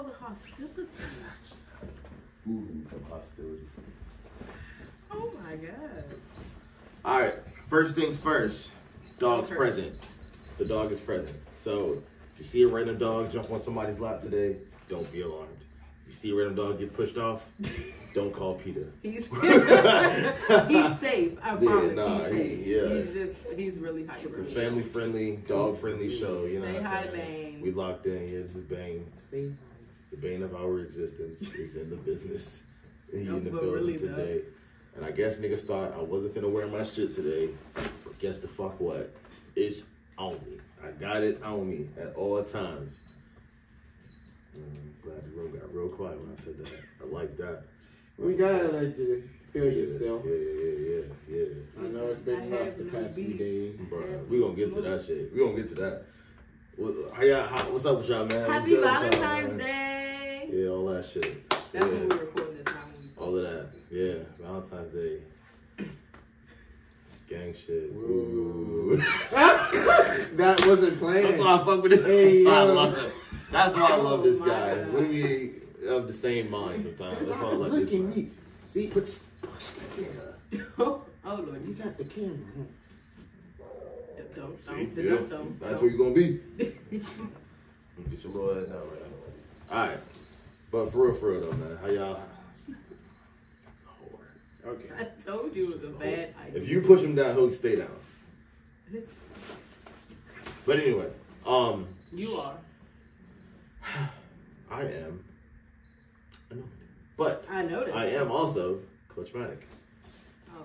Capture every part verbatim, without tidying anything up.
the hostility. Ooh, some hostility. Oh my god. All right, first things first. Dog's Okay. present. The dog is present. So if you see a random dog jump on somebody's lap today, don't be alarmed. If you see a random dog get pushed off, don't call Peter. He's he's safe. I Yeah, promise. nah, he's safe. he- yeah. He's just he's really hyper. It's a family-friendly, dog-friendly show. You know Say what I'm hi, saying? Bane. We locked in. Yeah, this is Bane. See? The bane of our existence is in the business. He No, in the but building really, though. today. And I guess niggas thought I wasn't finna wear my shit today. But guess the fuck what? It's on me. I got it on me at all times. Mm, glad the room got real quiet when I said that. I like that. We gotta let you feel Yeah, yourself. Yeah, yeah, yeah, yeah. I know it's been rough the past few days. Bruh, we gonna get to that shit. We gonna get to that. What, how y'all, how, what's up with y'all, man? What's Happy good with y'all, Valentine's man? Day. Yeah, all that shit. That's yeah. when we were recording this time. All of that. Yeah, Valentine's Day. Gang shit. Ooh. That wasn't planned. That's why I fuck with this. Hey, That's why I yo. love it. That's why I love this Oh, guy. my God. We of the same mind sometimes. That's why I love Look this at guy. me. See, put push the camera. Oh, oh Lord, You you got the camera. don't See? don't Yeah. don't don't. That's where you're gonna be. Get your little head out right now. Alright. But for real, for real though, man. How y'all? Okay. I told you it was a bad idea. If you push him down, he'll stay down. But anyway, um, You are. I am annoyed. But I noticed. I am also clutchmatic. Oh,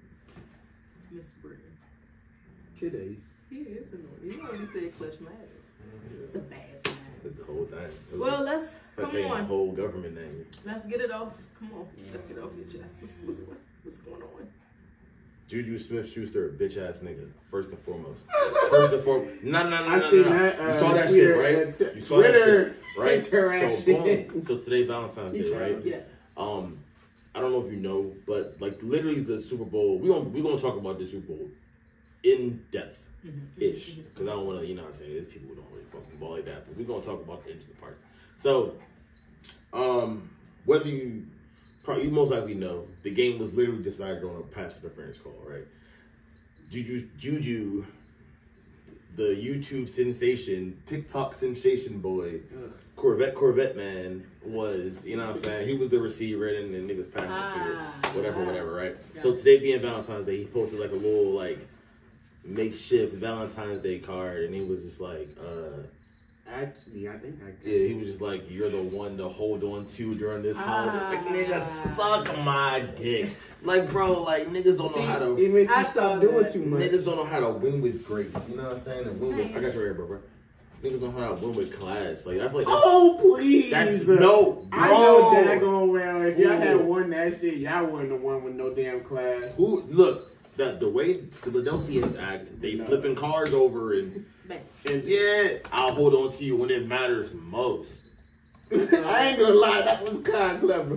Miss Britton. Today's. He is annoying. You already said clutchmatic. It's a bad time. The whole thing. Well, let's It's like come saying the on. whole government name. Let's get it off. Come on, let's get it off your chest. What's, what's, what's going on? Juju Smith-Schuster, a bitch ass nigga. First and foremost. First and foremost. No, no, no, I no, seen no. that. Uh, You saw that Twitter, shit, right? uh, t- You saw Twitter that shit, right? interaction. So, boom. So today Valentine's Day, right? Yeah. Um, I don't know if you know, but like literally the Super Bowl. We gonna we gonna talk about the Super Bowl in depth, ish. Because I don't want to, you know what I'm saying. There's people who don't really fucking ball like that, but we are gonna talk about the interesting parts. So, um, whether you probably you most likely know, the game was literally decided on a pass interference call, right? Juju, Juju, the YouTube sensation, TikTok sensation boy, Ugh. Corvette Corvette man was, you know what I'm saying? He was the receiver and then niggas passing Ah, the field, whatever, ah. whatever, right? Yeah. So today being Valentine's Day, he posted like a little like makeshift Valentine's Day card, and he was just like, uh, Actually, I think I yeah, he was just like, you're the one to hold on to during this holiday. Like, Ah. nigga, suck my dick. Like, bro, like, niggas don't See, know how to... it makes I you saw stop doing that. too much. Niggas don't know how to win with grace. You know what I'm saying? And win with, I got your ear, bro, bro. Niggas don't know how to win with class. Like, I feel like that's... Oh, please. That's... No, bro. I know daggone well. If y'all Ooh. had won that shit, y'all wouldn't have won with no damn class. Who... Look, that the way Philadelphians act, they No. flipping cars over and... Bang. And yeah, I'll hold on to you when it matters most. I ain't gonna lie, that was kind of clever.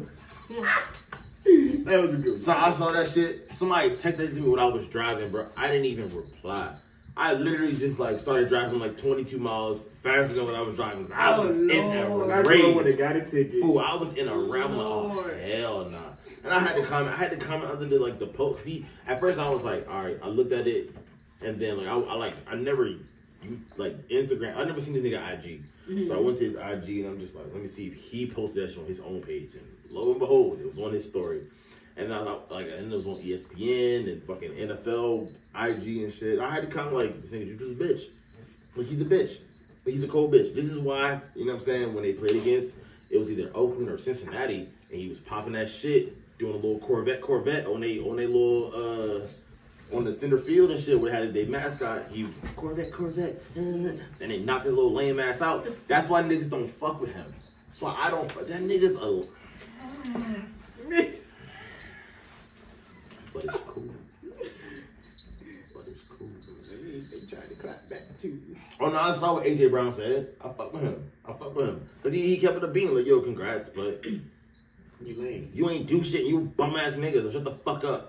That was a good one. So I saw that shit. Somebody texted to me when I was driving, bro. I didn't even reply. I literally just like started driving like twenty-two miles faster than when I was driving. I Oh, was in Lord. a That girl would have rage. got a ticket. Fool, I was in a rage. I'm like, oh Lord. hell nah. And I had to comment. I had to comment under the like the post. See, at first I was like, all right. I looked at it, and then like I, I like I never you like Instagram. I never seen this nigga I G. Mm-hmm. So I went to his I G and I'm just like, let me see if he posted that shit on his own page. And lo and behold, it was on his story. And I was like, and it was on E S P N and fucking N F L, I G and shit. I had to kind of like, this nigga Juju's a bitch. Like, he's a bitch. Like, he's a cold bitch. This is why, you know what I'm saying, when they played against, it was either Oakland or Cincinnati, and he was popping that shit, doing a little Corvette Corvette on they on they little, uh, on the center field and shit, where they had their mascot. He was Corvette Corvette. And they knocked his little lame ass out. That's why niggas don't fuck with him. That's why I don't fuck. That nigga's a... But it's cool. But it's cool. They tried to clap back too. Oh no, I saw what A J Brown said. I fuck with him. I fuck with him. Cause he, he kept it a being like, yo, congrats, but You lame. you ain't do shit. You bum ass niggas. So shut the fuck up.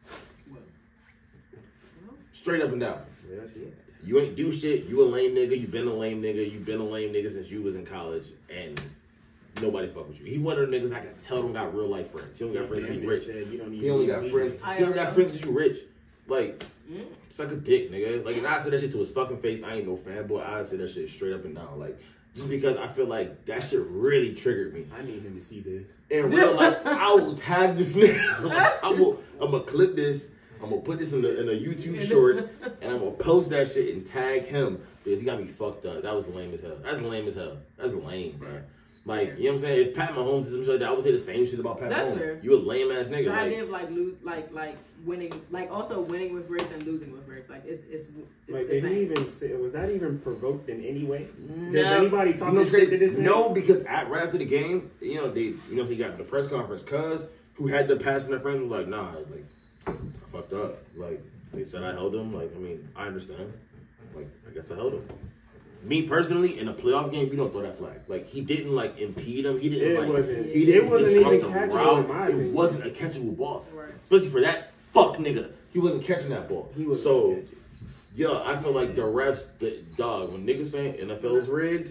Straight up and down. Well, shit. You ain't do shit. You a lame nigga. You been a lame nigga. You been a lame nigga since you was in college. And nobody fuck with you. He one of the niggas I can tell them got real life friends. He only got friends because you rich. Said you don't he only got friends. He only got friends because you rich. Like, mm. suck a dick, nigga. Like, and I said that shit to his fucking face. I ain't no fanboy. I said that shit straight up and down. Like, just because I feel like that shit really triggered me. I need him to see this. In real life, I will tag this nigga. I will. I'm gonna clip this. I'm gonna put this in, the, in a YouTube short, and I'm gonna post that shit and tag him because he got me fucked up. That was lame as hell. That's lame as hell. That's lame, bro. Like, you know what I'm saying? If Pat Mahomes did some shit like that, I would say the same shit about Pat That's Mahomes. Fair. You a lame ass nigga. The like, idea of like lose, like like winning, like also winning with grace and losing with grace. Like it's it's, it's like the did he same. even say, was that even provoked in any way? No. Does anybody talk you know, shit to this man? No, because at, right after the game, you know they, you know he got the press conference. Cuz who had the pass in their friends was like, nah, like I fucked up. Like they said I held him. Like I mean I understand. Like I guess I held him. Me personally, in a playoff game, you don't throw that flag. Like he didn't like impede him. He didn't It like. wasn't. He didn't It wasn't disrupt even the catchable. route. In my it opinion. wasn't a catchable ball, Right. especially for that fuck nigga. He wasn't catching that ball. He was so. Yeah, I feel like the refs, the dog, when niggas saying N F L is rigged.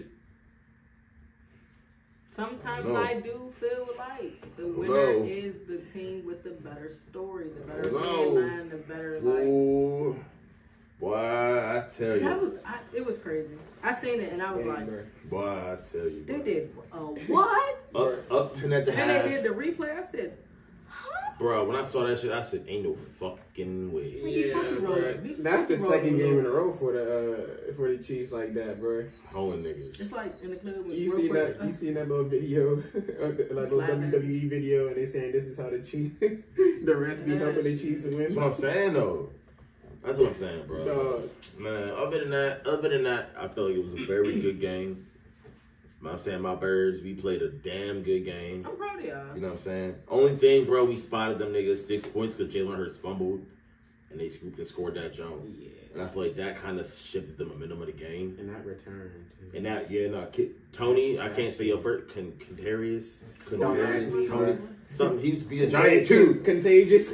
Sometimes no. I do feel like the winner no. is the team with the better story, the better no. plan, the better like. Ooh. Boy, I tell you. That was, I, it was crazy. I seen it and I was Yeah, like, bro. Boy, I tell you. they Bro. did uh, what? Up, up ten at the And half. they did the replay. I said, huh? Bro, when I saw that shit, I said, ain't no fucking way. He fucking rolled it. He That's the fucking second rolled it. game in a row for the uh, for the Chiefs like that, bro. Hoeing niggas. It's like in the club. When You real see quick, that? You seen that little video, like little Slapping. W W E video, and they saying this is how the Chiefs, the refs be helping the Chiefs to win. That's what I'm saying, though. That's what I'm saying, bro. Dog. Man, other than that, other than that, I feel like it was a very good game. I'm saying my birds, we played a damn good game. I'm proud of y'all. You know what I'm saying? Only thing, bro, we spotted them niggas six points because Jalen Hurts fumbled, and they scooped and scored that jump. Yeah. And I feel like that kind of shifted the momentum of the game. And that return. Too. And that, yeah, no, Ki- Tony, That's- I can't say your first, Con- Contarious, Don't ask me, Contarious, Tony, bro. something. He used to be a giant Too too. contagious.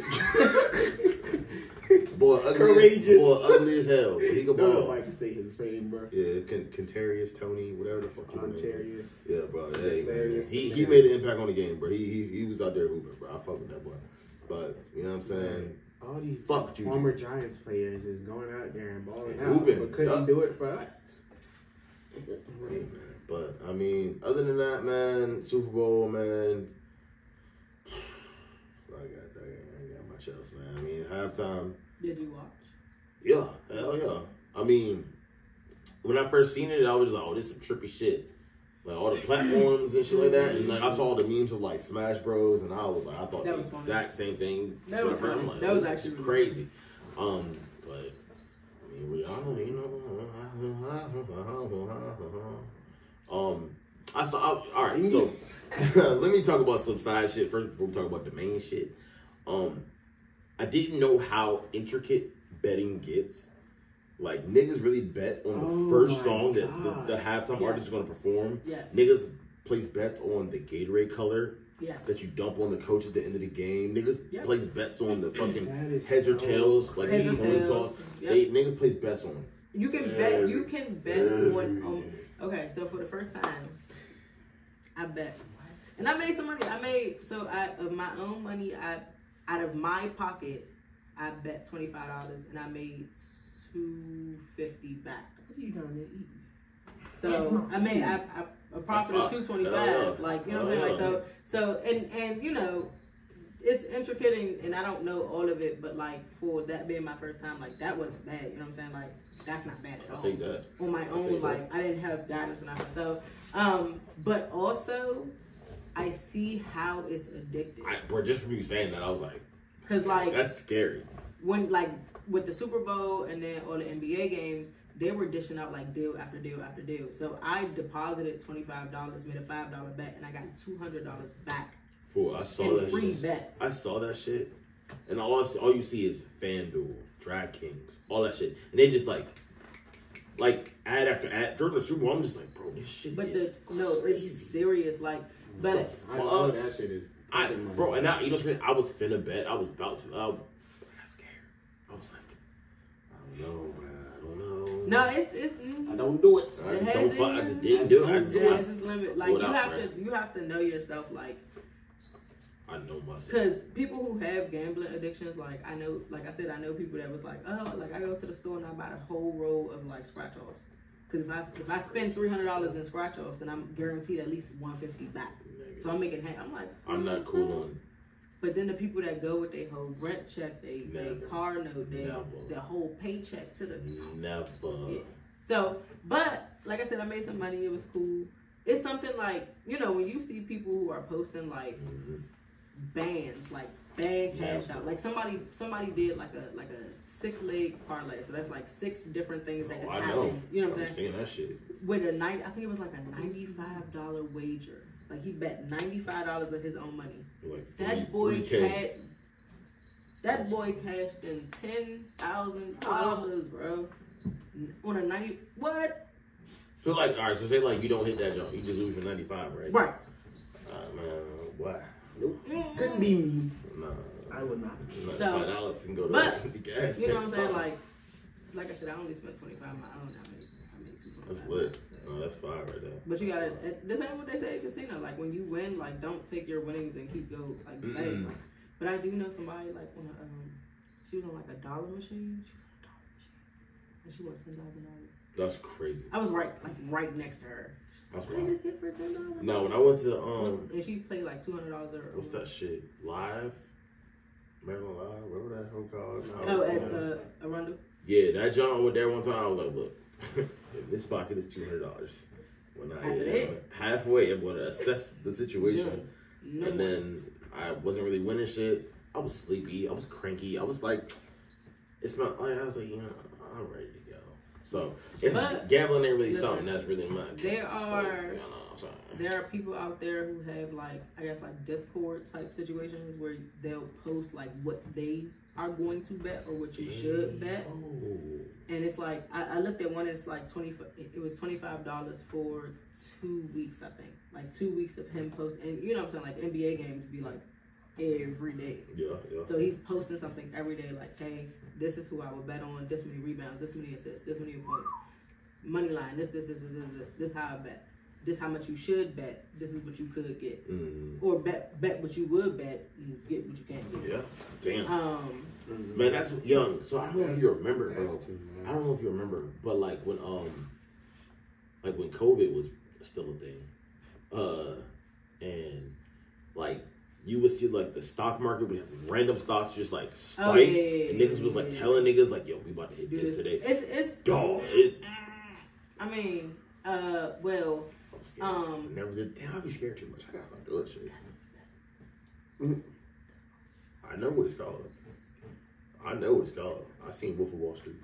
Boy, ugly, Courageous. boy, ugly as hell. But he could No ball. one like to say his fame, bro. Yeah, Con- Contarious, Tony, whatever the fuck. you name. Ontarius. Yeah, bro. Hey, man. Hilarious. He he made an impact on the game, bro. He he, he was out there hooping, bro. I fuck with that boy. But you know what I'm saying? All these Fuck Juju. former Giants players is going out there and balling out, Hooping. but couldn't Yup. do it for us. Hey, man. But I mean, other than that, man, Super Bowl, man. I got, I got, I got much else, man. I mean, halftime. Did you watch? Yeah, hell yeah. I mean, when I first seen it, I was like, oh, this is some trippy shit. Like all the platforms and shit like that. And like I saw the memes of like Smash Bros. And I was like, I thought That the was funny. exact same thing. That was I'm funny. like, That was this actually is really crazy. Um, but I mean, Rihanna, you know. Um, I saw. I, all right, so let me talk about some side shit first before we talk about the main shit. Um, I didn't know how intricate betting gets. Like niggas really bet on the Oh first my song that God. the, the halftime Yes. artist is gonna perform. Yes. Niggas place bets on the Gatorade color Yes. that you dump on the coach at the end of the game. Niggas Yep. place bets on the fucking That is heads or so tails, like Heads you or coin tails. toss. Yep. They niggas place bets on. You can bet. You can bet on. Um, okay, so for the first time, I bet, and I made some money. I made so I of my own money. I out of my pocket, I bet twenty five dollars, and I made two fifty back. What are you down there eating? So I made I, I, a profit of two twenty five. Like you know what I'm saying. Like so so and and you know. It's intricate and, and I don't know all of it, but like for that being my first time, like that wasn't bad. You know what I'm saying? Like that's not bad at all. I'll take that. On my I'll own, take like that. I didn't have guidance or nothing. So, um, but also I see how it's addictive. I, bro, just from you saying that, I was like, Cause like that's scary. when like with the Super Bowl and then all the N B A games, they were dishing out like deal after deal after deal. So I deposited twenty five dollars, made a five dollar bet, and I got two hundred dollars back. Fool, I saw And that free shit. bets. I saw that shit, and all I see, all you see is FanDuel, DraftKings, all that shit, and they just like, like ad after ad during the Super Bowl. I'm just like, bro, this shit But is the no, it's serious. Like, but I know that shit is. I, bro, and I, you know, what's crazy? I was finna bet. I was about to. I, was, I got scared. I was like, I don't know, man. I don't know. no, it's it's. I I don't do it. I It just has don't. its Fuck, I limits. just didn't do it. I just Yeah, went. it's just limit. Like you Without, have right? to, you have to know yourself. Like, I know myself. because people who have gambling addictions, like I know, like I said, I know people that was like, oh, like I go to the store and I buy a whole roll of like scratch offs. Because if I if I spend three hundred dollars in scratch offs, then I'm guaranteed at least one fifty back. So I'm making. I'm like, I'm not cool on. But then the people that go with their whole rent check, they they car note, they their whole paycheck to the never. Yeah. So, but like I said, I made some money. It was cool. It's something like, you know, when you see people who are posting like mm-hmm. bands, like bad cash yeah. out. Like somebody somebody did like a like a six leg parlay. So that's like six different things that oh, can I happen. Know. You know what I'm I'm saying? saying that shit. With a night, I think it was like a ninety-five dollar wager. Like he bet ninety-five dollars of his own money. Like that boy had that boy cashed in ten thousand dollars, bro. On a ninety what? So like, all right. So say like you don't hit that jump, you just lose your ninety-five, right? Right. Uh, man, why? Nope. Mm. Couldn't be me. Nah, I would not. So, five dollars can go to but, the gas. You know what I'm saying? Like, like I said, I only spent twenty-five on my own. I made, I made two twenty-five. That's lit. Oh, that's fire right there. But you gotta. This ain't what they say at casino. Like when you win, like don't take your winnings and keep go like mm-hmm. betting. But I do know somebody like on a um, she was on like a dollar machine. She was on a dollar machine, and she won ten thousand dollars. That's crazy. I was right, like right next to her. That's I just hit for ten dollars. No, when I went to um, and she played like two hundred dollars. What's that shit? Live, Maryland Live, whatever that whole called. Oh, at uh, Arundel. Yeah, that John went there one time. I was like, look, in this pocket is two hundred dollars. When I uh, halfway, I'm going to assess the situation, yeah. no and more. Then I wasn't really winning shit. I was sleepy. I was cranky. I was like, it's not. Like, I was like, you know, I'm ready to go. So it's, gambling ain't really listen, something that's really mine. There are you know, there are people out there who have like I guess like Discord type situations where they'll post like what they are going to bet or what you should bet. Oh. And it's like I, I looked at one. It's like twenty. It was twenty five dollars for two weeks. I think like two weeks of him posting. And you know what I'm saying? Like N B A games be like every day. Yeah, yeah. So he's posting something every day. Like, hey, this is who I would bet on. This many rebounds. This many assists. This many points. Money line. This, this, this, this, this, this. This how I bet. This how much you should bet. This is what you could get. Mm. Or bet bet what you would bet and get what you can't get. Yeah. Damn. Um. Man, that's young. So I don't know if you remember, bro. I don't know if you remember, but like when um, like when COVID was still a thing, uh, and like you would see like the stock market would have random stocks just like spike, oh, yeah, yeah, yeah, and niggas was like yeah. telling niggas like, "Yo, we about to hit Dude, this today." It's it's dog. It. I mean, uh, well, um, I never did. Damn, I be scared too much. I gotta stop doing shit. Mm-hmm. I know what it's called. I know it's called. I seen Wolf of Wall Street.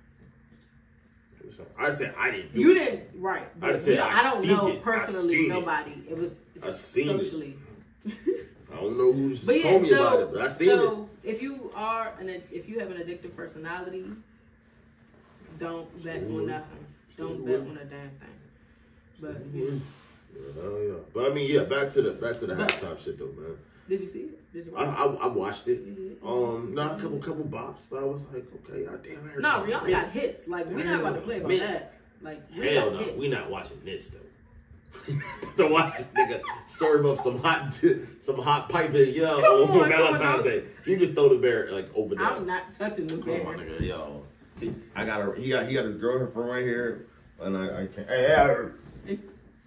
I said I didn't do you it. didn't, right. I said I, I, I don't know it. personally nobody. It, it was I seen socially. It. I don't know who's but yeah, told me so, about it, but I seen so it. if you are an if you have an addictive personality, don't bet Still on nothing. Still don't bet on a damn thing. But yeah. Yeah, hell yeah. But I mean, yeah, back to the back to the but, halftime shit though, man. Did you see it? Did you watch I, I I watched it. Mm-hmm. Um, no, nah, a couple couple bops. I was like, okay, God damn. I heard no, Rihanna got hits. Like we're not about to play about man. that. Like we hell got no, hits. we not watching this though. To watch this nigga serve up some hot some hot piping, yo, on, on Valentine's Day. You just throw the bear like over there. I'm not touching the bear. Come on, nigga, yo. He, I got a, he got he got his girl from right here, and I, I can't. Hey, I,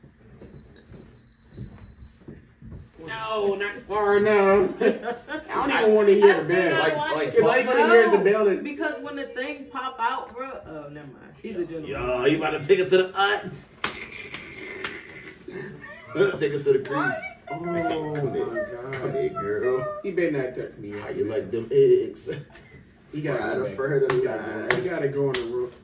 No, not far enough. I don't even want to hear the bell. Like, like, because I want to hear the bell. Is because when the thing pop out, bro. Oh, never mind. He's a gentleman. Yo, he about to take it to the ut. Take it to the crease. Oh my god! Come here, girl. He better not touch me. How you like them eggs? He got to fertilize. He got to go on the roof.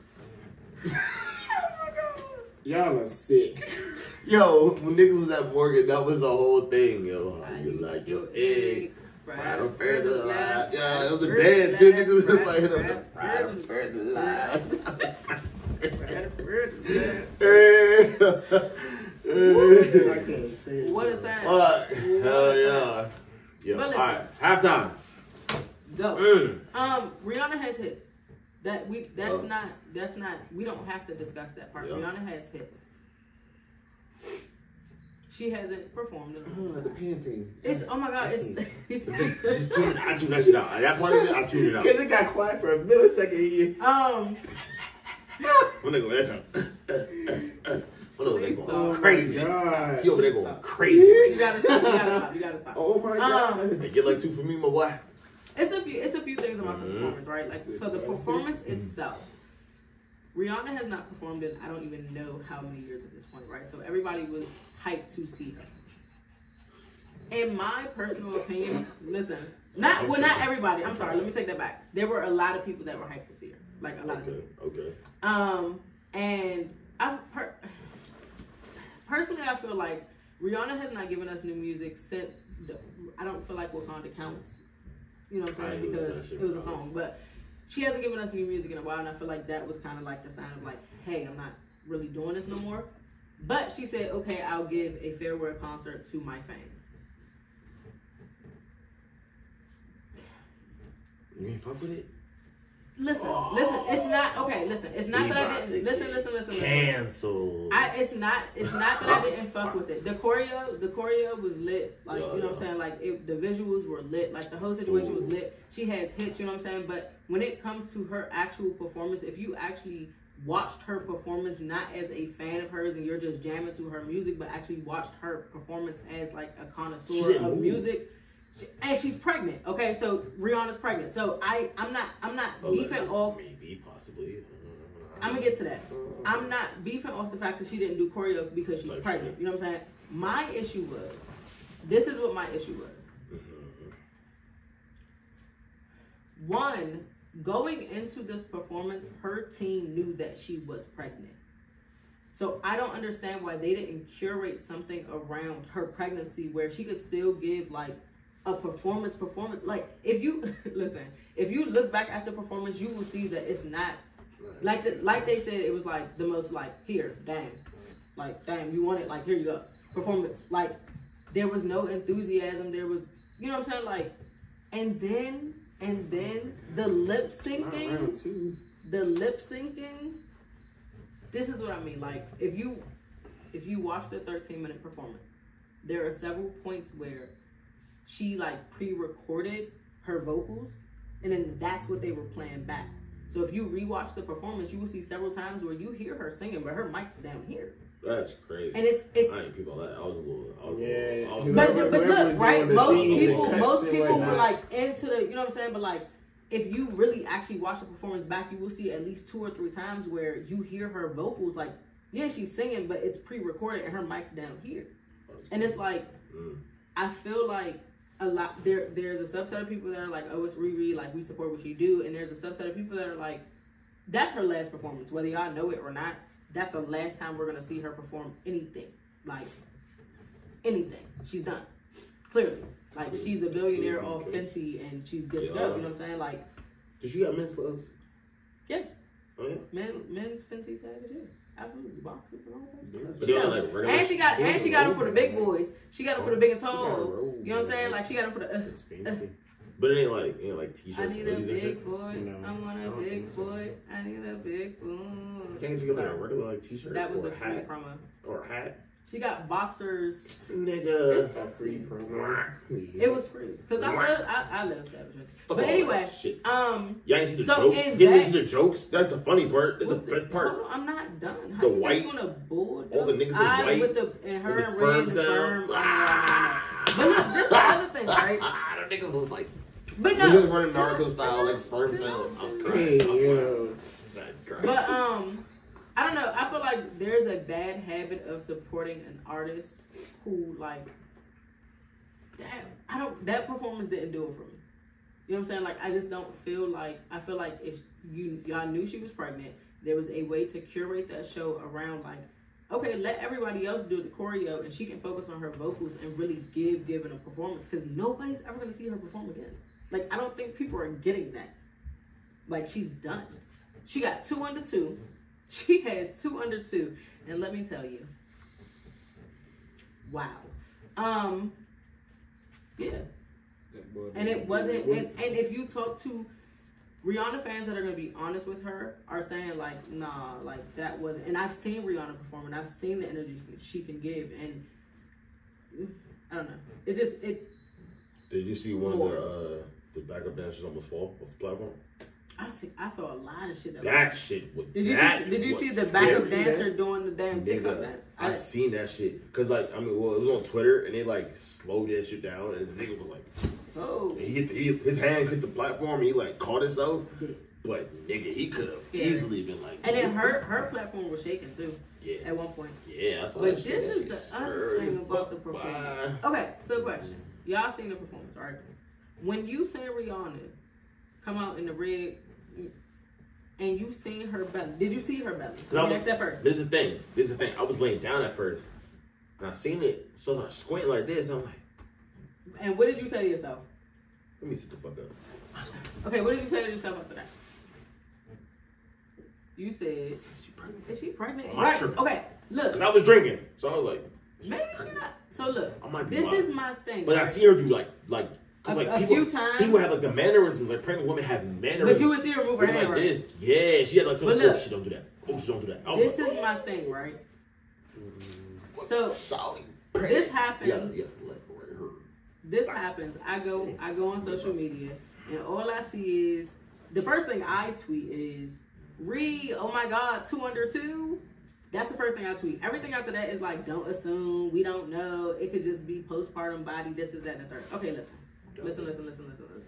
Y'all are sick. Yo, when niggas was at Morgan, that was the whole thing, yo. How you like your eggs? Fried or fertilized? Yeah, it was a dance too. Niggas was like, hit up fried or fertilized. What a time. What? Hell yeah. Yo, all right, halftime. Go. Mm. Um, Rihanna has hits. That we that's Oh. not that's not we don't have to discuss that part. Yeah. Rihanna has hits. She hasn't performed in a long Oh, the time. panting. It's oh my god, it's Just tune, I tune that shit out. That part of it, I tune it out. Because it got quiet for a millisecond here. um When they go, that's a. When they Please going stop. crazy. God. He over there going Stop. crazy. you gotta stop, you gotta stop, you gotta stop. Oh my God. Um, They get like two for me, my boy. It's a few it's a few things about the Mhm. performance, right? Like so the performance itself. Rihanna has not performed in I don't even know how many years at this point, right? So everybody was hyped to see her. In my personal opinion, listen, not well, not everybody. I'm sorry. Let me take that back. There were a lot of people that were hyped to see her, like a lot of Okay, people. okay. Um, and I per- personally, I feel like Rihanna has not given us new music since. The, I don't feel like Wakanda counts. You know what I'm I saying? agree with Because that shit, it was a bro. song, but she hasn't given us new music in a while, and I feel like that was kind of like the sign of like, hey, I'm not really doing this no more. But she said, okay, I'll give a farewell concert to my fans. You ain't fuck with it? Listen, listen. It's not okay. Listen, it's not We that I about didn't to listen. get Listen, listen, listen. Canceled. I. It's not. It's not that I didn't fuck with it. The choreo, the choreo was lit. Like Yeah, you know what I'm yeah. saying. Like it, the visuals were lit. Like the whole situation was lit. She has hits. You know what I'm saying. But when it comes to her actual performance, if you actually watched her performance, not as a fan of hers and you're just jamming to her music, but actually watched her performance as like a She connoisseur didn't of move. music. She- And she's pregnant, okay? So Rihanna's pregnant. So I, I'm not, I'm not beefing off. Maybe, possibly. I'm gonna get to that. I'm not beefing off the fact that she didn't do choreo because she's Like pregnant. shit. You know what I'm saying? My issue was, this is what my issue was. One, going into this performance, her team knew that she was pregnant. So I don't understand why they didn't curate something around her pregnancy where she could still give like a performance performance. Like if you listen, if you look back at the performance, you will see that it's not like the, like they said it was like the most like here, damn. Like damn, you want it, like here you go. Performance. Like there was no enthusiasm, there was you know what I'm saying? Like and then and then the lip syncing Round two. the lip syncing, this is what I mean. Like if you if you watch the thirteen minute performance, there are several points where she like pre-recorded her vocals and then that's what they were playing back. So if you rewatch the performance, you will see several times where you hear her singing, but her mic's down here. That's crazy. And it's it's I ain't people that. I was a little. I was Yeah. A little, I was But, Whoever- but whoever was look, right? doing the Most scenes and people, cuts most and people were whatnot. like into the, you know what I'm saying? But like, if you really actually watch the performance back, you will see at least two or three times where you hear her vocals. Like, yeah, she's singing, but it's pre-recorded and her mic's down here. And it's like, Mm. I feel like a lot there. There's a subset of people that are like, oh, it's Riri, like we support what you do, and there's a subset of people that are like, that's her last performance, whether y'all know it or not. That's the last time we're gonna see her perform anything, like anything. She's done, clearly. Like she's a billionaire off Fenty, and she's good to go. You know what I'm saying? Like, Did you got men's clothes? yeah, Oh yeah. men's men's Fenty tag, yeah, absolutely, boxes and all that But stuff. they She got got like them. regular. And she got and she got them for the big boys. She got them for the big and She got a tall. robe, You know what I'm saying? yeah. Like she got them for the. Uh, It's fancy. But it ain't like it ain't like t-shirts. I and need a hoodies and big shit. boy. No, I want I a don't big think so. boy. I need a big boy. Can't you get like a regular like t-shirt That was or a a free hat promo. or a hat? She got boxers. Nigga. A free promo. It was free because I love I, I love Savage. Fuck But all anyway, that shit. um, Y'all ain't see the so jokes. in You didn't that- see the jokes. That's the funny part. That's the what's best part. hold on, I'm not done. How The you white- just gonna bull all the niggas in I, white with the and her with and the Ray sperm and the sperm. cells. Ah. But look, this is the other thing, right? Ah, the niggas was like, But niggas no, running Naruto style like sperm cells. I was crying. Hey, I was yo. crying. crying. but um, I don't know. I feel like there's a bad habit of supporting an artist who like that. I don't. That performance didn't do it for me. You know what I'm saying? Like I just don't feel like. I feel like if you y'all knew she was pregnant, there was a way to curate that show around like, okay, let everybody else do the choreo and she can focus on her vocals and really give given a performance because nobody's ever gonna see her perform again. Like I don't think people are getting that. Like she's done. She got two under two. She has two under two, and let me tell you, wow. Um, yeah. And it wasn't, and, and if you talk to Rihanna fans that are gonna be honest with her are saying like, nah, like that wasn't. And I've seen Rihanna perform, and I've seen the energy she can give, and I don't know. It just it. Did you see one more. of the uh, the backup dancers almost fall off the platform? I see. I saw a lot of shit. That, that shit was. Did you that see? Did you see the scary. backup dancer doing the damn TikTok dance? I, I seen that shit because like I mean, well, it was on Twitter and they like slowed that shit down, and the nigga was like, oh, he hit the, he, his hand hit the platform, and he like caught himself, but nigga, he could have easily been like. And then her her platform was shaking too. Yeah. At one point. Yeah, that's. But this is the other thing about the performance. Okay, so question: y'all seen the performance, right? When you seen Rihanna come out in the red. And you seen her belly. Did you see her belly? Next at first. This is the thing. This is the thing. I was laying down at first. And I seen it. So I was squinting like this. I'm like. And what did you say to yourself? Let me sit the fuck up. Okay, what did you say to yourself after that? You said, is she pregnant? Is she pregnant? Oh, right. Tripping. Okay, look. Because I was drinking. So I was like. Maybe she not. So look. I might be this wild. is my thing. But right? I see her do like. like A, like a people, few times. People have like the mannerisms, like pregnant women have mannerisms. But you would see her move her hand like right. this. Yeah, she had like, look, oh, she don't do that. Oh, she don't do that. This like, is my thing, right? So Sorry. this happens. Yeah, yeah, let her. This happens. I go, I go on social media, and all I see is the first thing I tweet is, "Re, oh my God, two under two." That's the first thing I tweet. Everything after that is like, don't assume, we don't know. It could just be postpartum body, this is that, and the third. Okay, listen. Listen, listen, listen, listen, listen.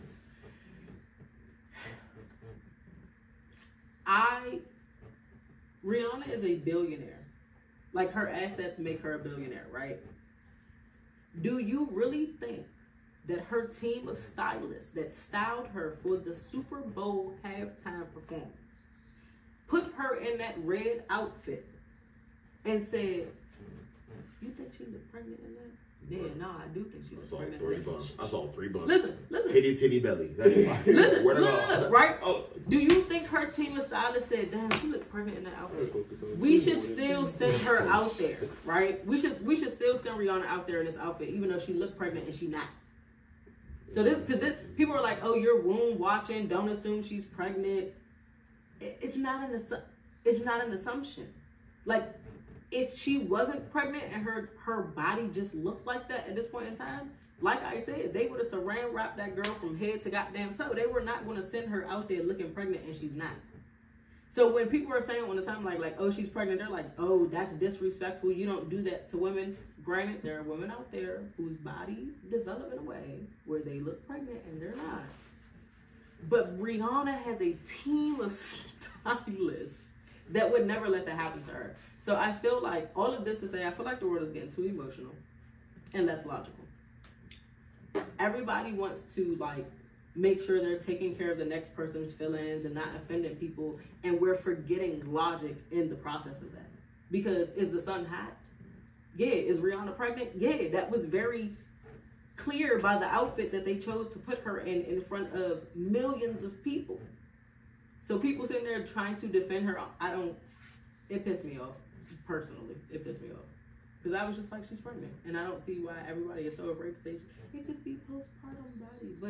I, Rihanna is a billionaire. Like, her assets make her a billionaire, right? Do you really think that her team of stylists that styled her for the Super Bowl halftime performance put her in that red outfit and said, you think she was pregnant in that? Yeah, no, I do think she was I saw pregnant. three buns. I saw three buns. Listen, listen. Titty, titty, belly. That's it. Listen, Where to look, go? look, look, right? Oh. Do you think her team of stylists said, damn, she looked pregnant in that outfit? We should still send her out there, right? We should we should still send Rihanna out there in this outfit, even though she looked pregnant and she not. So this, because this, people are like, oh, you're womb watching, don't assume she's pregnant. It, it's not an assu- it's not an assumption. Like, if she wasn't pregnant and her, her body just looked like that at this point in time, like I said, they would have saran wrapped that girl from head to goddamn toe. They were not going to send her out there looking pregnant and she's not. So when people are saying on the time like, like, oh, she's pregnant, they're like, oh, that's disrespectful. You don't do that to women. Granted, there are women out there whose bodies develop in a way where they look pregnant and they're not. But Rihanna has a team of stylists that would never let that happen to her. So I feel like, all of this to say, I feel like the world is getting too emotional and less logical. Everybody wants to, like, make sure they're taking care of the next person's feelings and not offending people, and we're forgetting logic in the process of that. Because is the sun hot? Yeah. Is Rihanna pregnant? Yeah. That was very clear by the outfit that they chose to put her in in front of millions of people. So people sitting there trying to defend her, I don't, it pissed me off. Personally, it pissed me off. Because I was just like, she's pregnant. And I don't see why everybody is so afraid to say, it could be postpartum body. But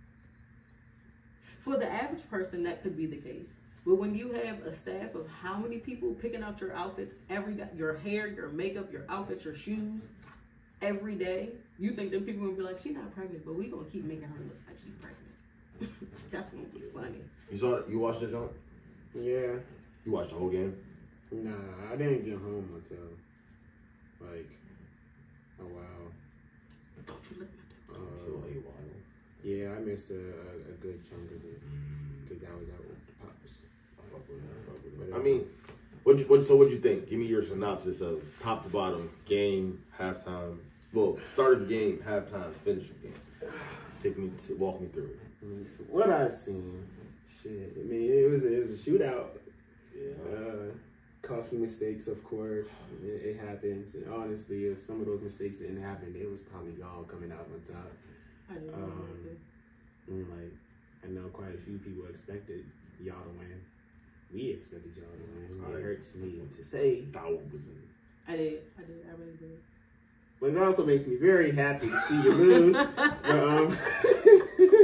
for the average person, that could be the case. But when you have a staff of how many people picking out your outfits every day, your hair, your makeup, your outfits, your shoes, every day, you think that people will be like, she's not pregnant, but we going to keep making her look like she's pregnant. That's going to be funny. You saw it? You watched it, John? Yeah. You watched the whole game? Nah, I didn't get home until, like, a while. Don't you look at that? Uh, until a while. Yeah, I missed a, a, a good chunk of it. Because I was out with the pops. I fuck with it, I fuck with it. I mean, what you, what, so what'd you think? Give me your synopsis of top to bottom, game, halftime. Well, start of the game, halftime, finish of the game. Take me, to, walk me through it. I mean, from what I've seen, shit, I mean, it was, it was a shootout. Yeah. Uh, Causing mistakes, of course. It, it happens. And honestly, if some of those mistakes didn't happen, it was probably y'all coming out on top. I didn't know Um, that. and like, I know quite a few people expected y'all to win. We expected y'all to win. It I- hurts me to say. That was in. I did. I did. I really did. But it also makes me very happy to see you lose. But, um,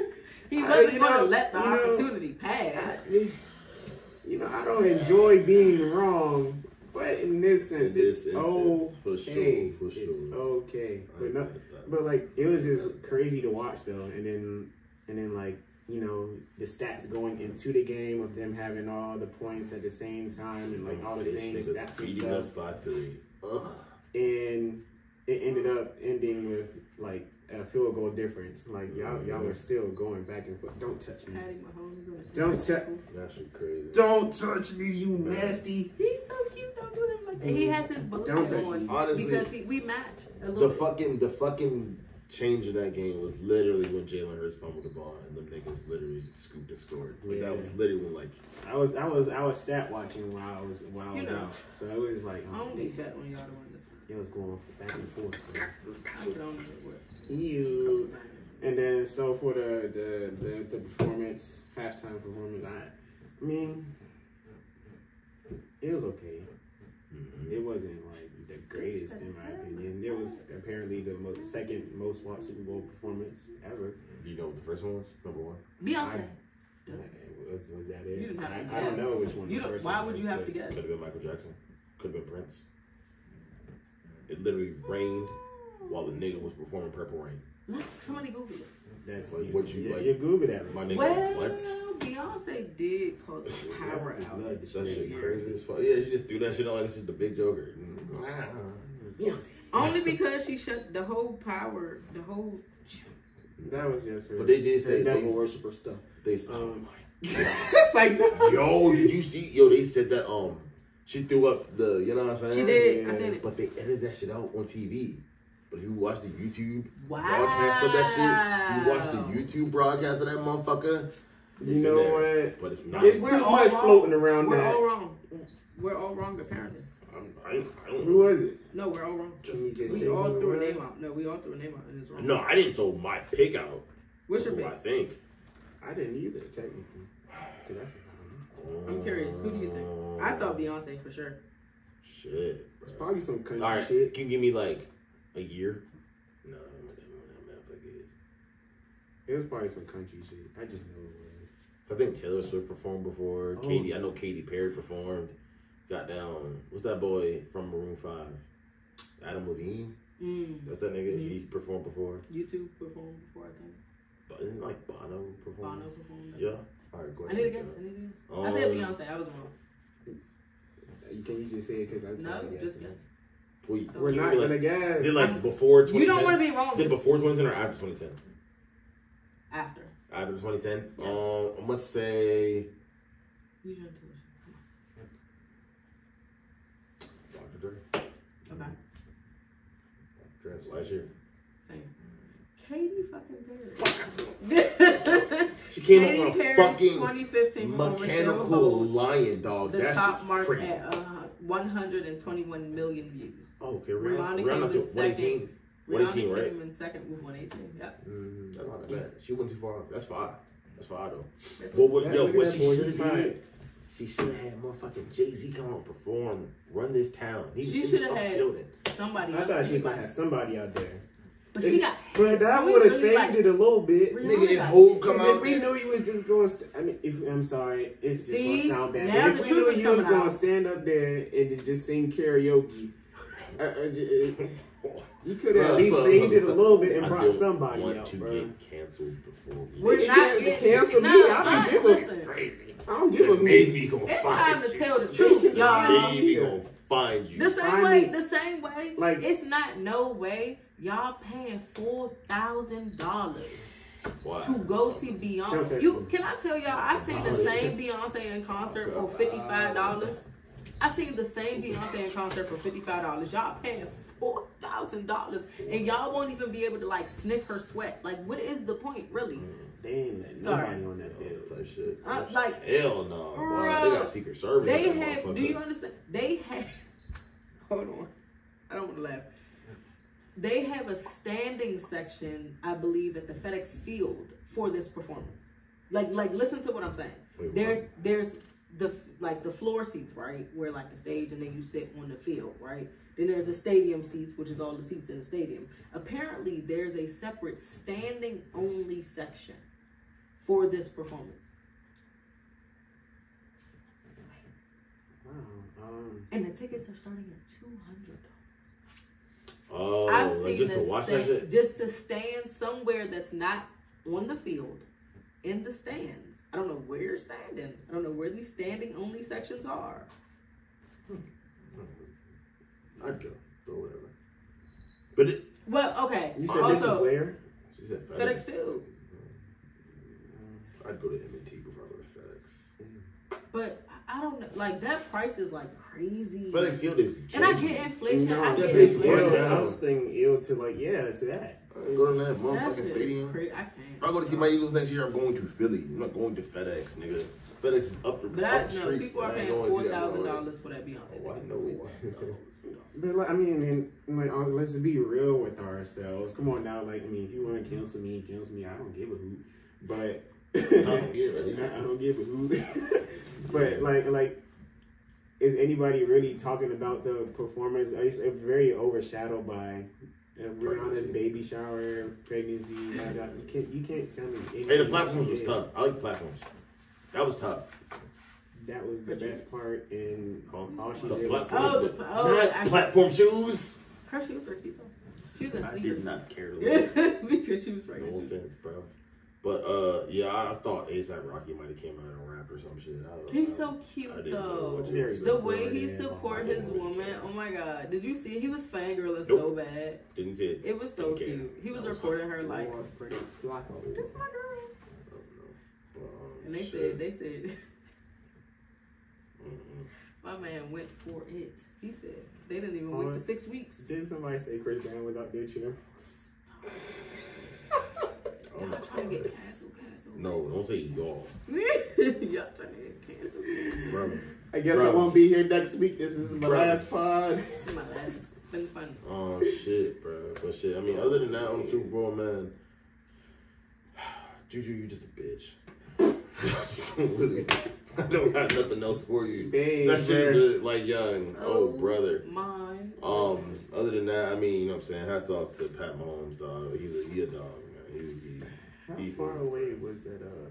he wasn't you going to know, let the you know, opportunity pass. I, you know, I don't enjoy being wrong, but in this sense, In this it's instance, for okay. sure, for sure. It's okay. I But no, agree with that. but like it was just crazy to watch though, and then and then like you know the stats going into the game of them having all the points at the same time and like all the Bitch same niggas stats and beating us stuff, by three. Ugh. and it ended up ending with like a field goal difference. Like y'all, y'all were still going back and forth. Don't touch me. Patty Mahomes on the Don't touch. That shit crazy. Don't touch me, you nasty. He's so cute. Don't do him like that. He has his bow Don't tie touch on me. Honestly, because he, we match a The little bit. fucking the fucking change of that game was literally when Jalen Hurts fumbled the ball and them niggas literally scooped and scored. Like Yeah. that was literally when like I was, I was, I was stat watching while I was, while I You was know. out. So it was just like, I oh, only bet on y'all to win this one. it was going back and forth. Bro. I would only bet with Ew. And then so for the the the, the performance, halftime performance, I, I mean, it was okay. mm-hmm. It wasn't like the greatest in my opinion. It was apparently the most, second most watched Super Bowl performance ever. Do you know what the first one was? Number one. Beyonce. I, was, was that You it? didn't have to I, I don't guess. know which one. You the don't, first why one would was, you have but to guess? Could have been Michael Jackson. Could have been Prince. It literally rained while the nigga was performing Purple Rain. Let's somebody Google it. That's Like, what you yeah, like- You Google that. My Right? nigga, Well, what? Beyonce did cause a power Yeah, out. love That this shit nigga. crazy as fuck. Yeah, she just threw that shit on. This is the big Joker. Beyonce. Only because she shut the whole power, the whole. That was just her. But they did her say devil they- worshiper stuff. They said, Um, it's like yo, did you see? Yo, they said that um, she threw up the, you know what I'm saying? She did. I Yeah. said it. But they edited that shit out on T V. But if you watch the YouTube Wow. broadcast of that shit, you watch the YouTube broadcast of that motherfucker. You it's in know there. what? But it's not. It's We're too all much wrong. floating around We're that. all wrong. We're all wrong, apparently. I'm, I, ain't- I don't Who know. was it? No, we're all wrong. Can you just We say all who it threw a was? name out. No, we all threw a name out, and it's wrong. No, I didn't throw my pick out. What's your Who pick? I think. I didn't either, technically. Cause that's I don't know. I'm curious. Who do you think? I thought Beyonce for sure. Shit. It's Bro. probably some country All right, shit. can you give me like a year? No, I'm not that motherfucker is. It was probably some country shit. I just know it was. I think Taylor Swift performed before. Oh. Katie, I know Katy Perry performed. Got down. What's that boy from Maroon Five? Adam Levine. Mm. That's that nigga. Mhm. He performed before. YouTube performed before, I think. But isn't like Bono performed? Bono performed. Yeah. All right, go I ahead. need to guess. I need to guess. I said Um, Beyonce. I was wrong. Can you just say it? Cause I'm No, tired of just guessing. guess. Wait, We're can you not be like, gonna guess. Is it like before twenty ten? You don't want to be wrong. Is it before twenty ten or after twenty ten? After. After twenty ten? Yes. Um, I'm gonna say Use your intuition. Doctor Dre. Come on. Dre last year. Okay. Same. Katy fucking Perry. She came Katy up with a Perry's fucking twenty fifteen performance still mechanical holds lion, dog. the That's top mark crazy. at uh, one hundred twenty-one million views. Oh, okay, Rihanna Rihanna. came Rihanna in did one eighteen. second. one Rihanna eighteen, right? came in second with one eighteen. Yep. Mm, that's not that bad. She went too far. That's fine. That's fine though. That's Well, what, Yeah, yo, look at what that she boy, should you're have tired. did, she should have had motherfucking Jay Z come out and perform, run this town. He, She he should have fucking had killed it. somebody. I else. thought she was gonna have somebody out there. But It's- she got. But that So we would have really saved like- it a little bit. Rihanna Nigga, if got- Hov come Because out if we there, knew you was just going, st- I mean, if I'm sorry, it's just See? gonna sound bad. Now But the if we truth knew is you was coming gonna out. stand up there and to just sing karaoke, uh, uh, j- uh, you could have at least saved it a little bit and I brought don't somebody want out, to bro. get canceled before we We're Nigga, not can't getting- cancel me. No, I don't I- give a listen. crazy. I don't give a The baby who. gonna It's find time to you. tell the They truth, can y'all. find Baby you. gonna find you. The same Find way, me. the same way. Like- it's not no way y'all paying four thousand dollars Wow. to go see Don't Beyonce. touch You me. can I tell y'all? I seen the same Beyonce in concert for fifty five dollars. I seen the same Beyonce in concert for fifty five dollars. Y'all paying four thousand dollars, and y'all won't even be able to like sniff her sweat. Like, what is the point, really? They ain't letting Sorry. nobody on that field. Type shit. Uh, like, Hell no. Boy. Bruh. They got Secret Service. They in that have. motherfucker. Do you understand? They have. Hold on. I don't want to laugh. They have a standing section, I believe, at the FedEx Field for this performance. Like, like, listen to what I'm saying. Wait, there's, what? there's the like the floor seats, right, where like the stage, and then you sit on the field, right. Then there's the stadium seats, which is all the seats in the stadium. Apparently, there's a separate standing only section for this performance. Wow. Um, And the tickets are starting at two hundred dollars. Oh, I've like seen just to this watch stand, that shit? just to stand somewhere that's not on the field, in the stands. I don't know where you're standing. I don't know where these standing only sections are. I'd go, or whatever. But it, Well, okay. you said also, this is where? she said FedEx. FedEx Field. I'd go to M and T before I go to FedEx. But I don't know. Like, that price is like crazy. FedEx Field is And I janky. get inflation. No, I that's get basic Ill, world. inflation. the house thing, ill to like, yeah, to that. I ain't go to that That motherfucking shit is stadium. crazy. I can't. If I go to see my Eagles next year, I'm going to Philly. I'm not going to FedEx, nigga. FedEx is up the, But up I the know street. people are I ain't paying going to four see that thousand motherfucker. dollars for that Beyonce Oh, I ticket. know it. But like, I mean, and like, uh, let's be real with ourselves. Come on now, like, I mean, if you want to cancel me, cancel me. I don't give a hoot. But I don't give a hoot. I don't give a hoot. But like, like, is anybody really talking about the performance? It's very overshadowed by uh, Rihanna's baby shower, pregnancy. Like, uh, you can't, you can't tell me. Hey, the platforms was tough. I like the platforms. That was tough. That was the best part, and all she The did was. platform. Oh, the- oh, Not I- platform shoes. Her shoes are cute though. She was in I sneakers. did not care. to look. Because she was right. No offense, bro. But uh, yeah, I thought ASAP Rocky might have came out and rap or some shit. I don't He's know. so cute I didn't know though. what you The were way he supporting. support I his didn't really woman. care. Oh my god. Did you see it? He was fangirling Nope. so bad. Didn't see it. It was so Didn't care. cute. He was That was recording her like, More pretty flacco. "That's my girl." I don't know. But, um, And they shit. said, they said, Mm-mm. my man went for it. He said they didn't even Oh, wait for six weeks. Didn't somebody say Chris Brown was out there chilling? Y'all trying to get canceled, canceled. No, don't say y'all, Y'all trying to get canceled. bro. I guess Bro. I won't be here next week. This is my Bro. last pod. This is my last. It's been fun. Oh shit, bro. But shit, I mean, other than that, on the Super Bowl, man, Juju, you just a bitch. I just don't really, I don't have nothing else for you. Babe, That shit is bruh. really, like young. Oh, brother. My. Um, other than that, I mean, you know what I'm saying? Hats off to Pat Mahomes, dog. He's a, he a dog, man. He, he, How he, far away was that? Uh,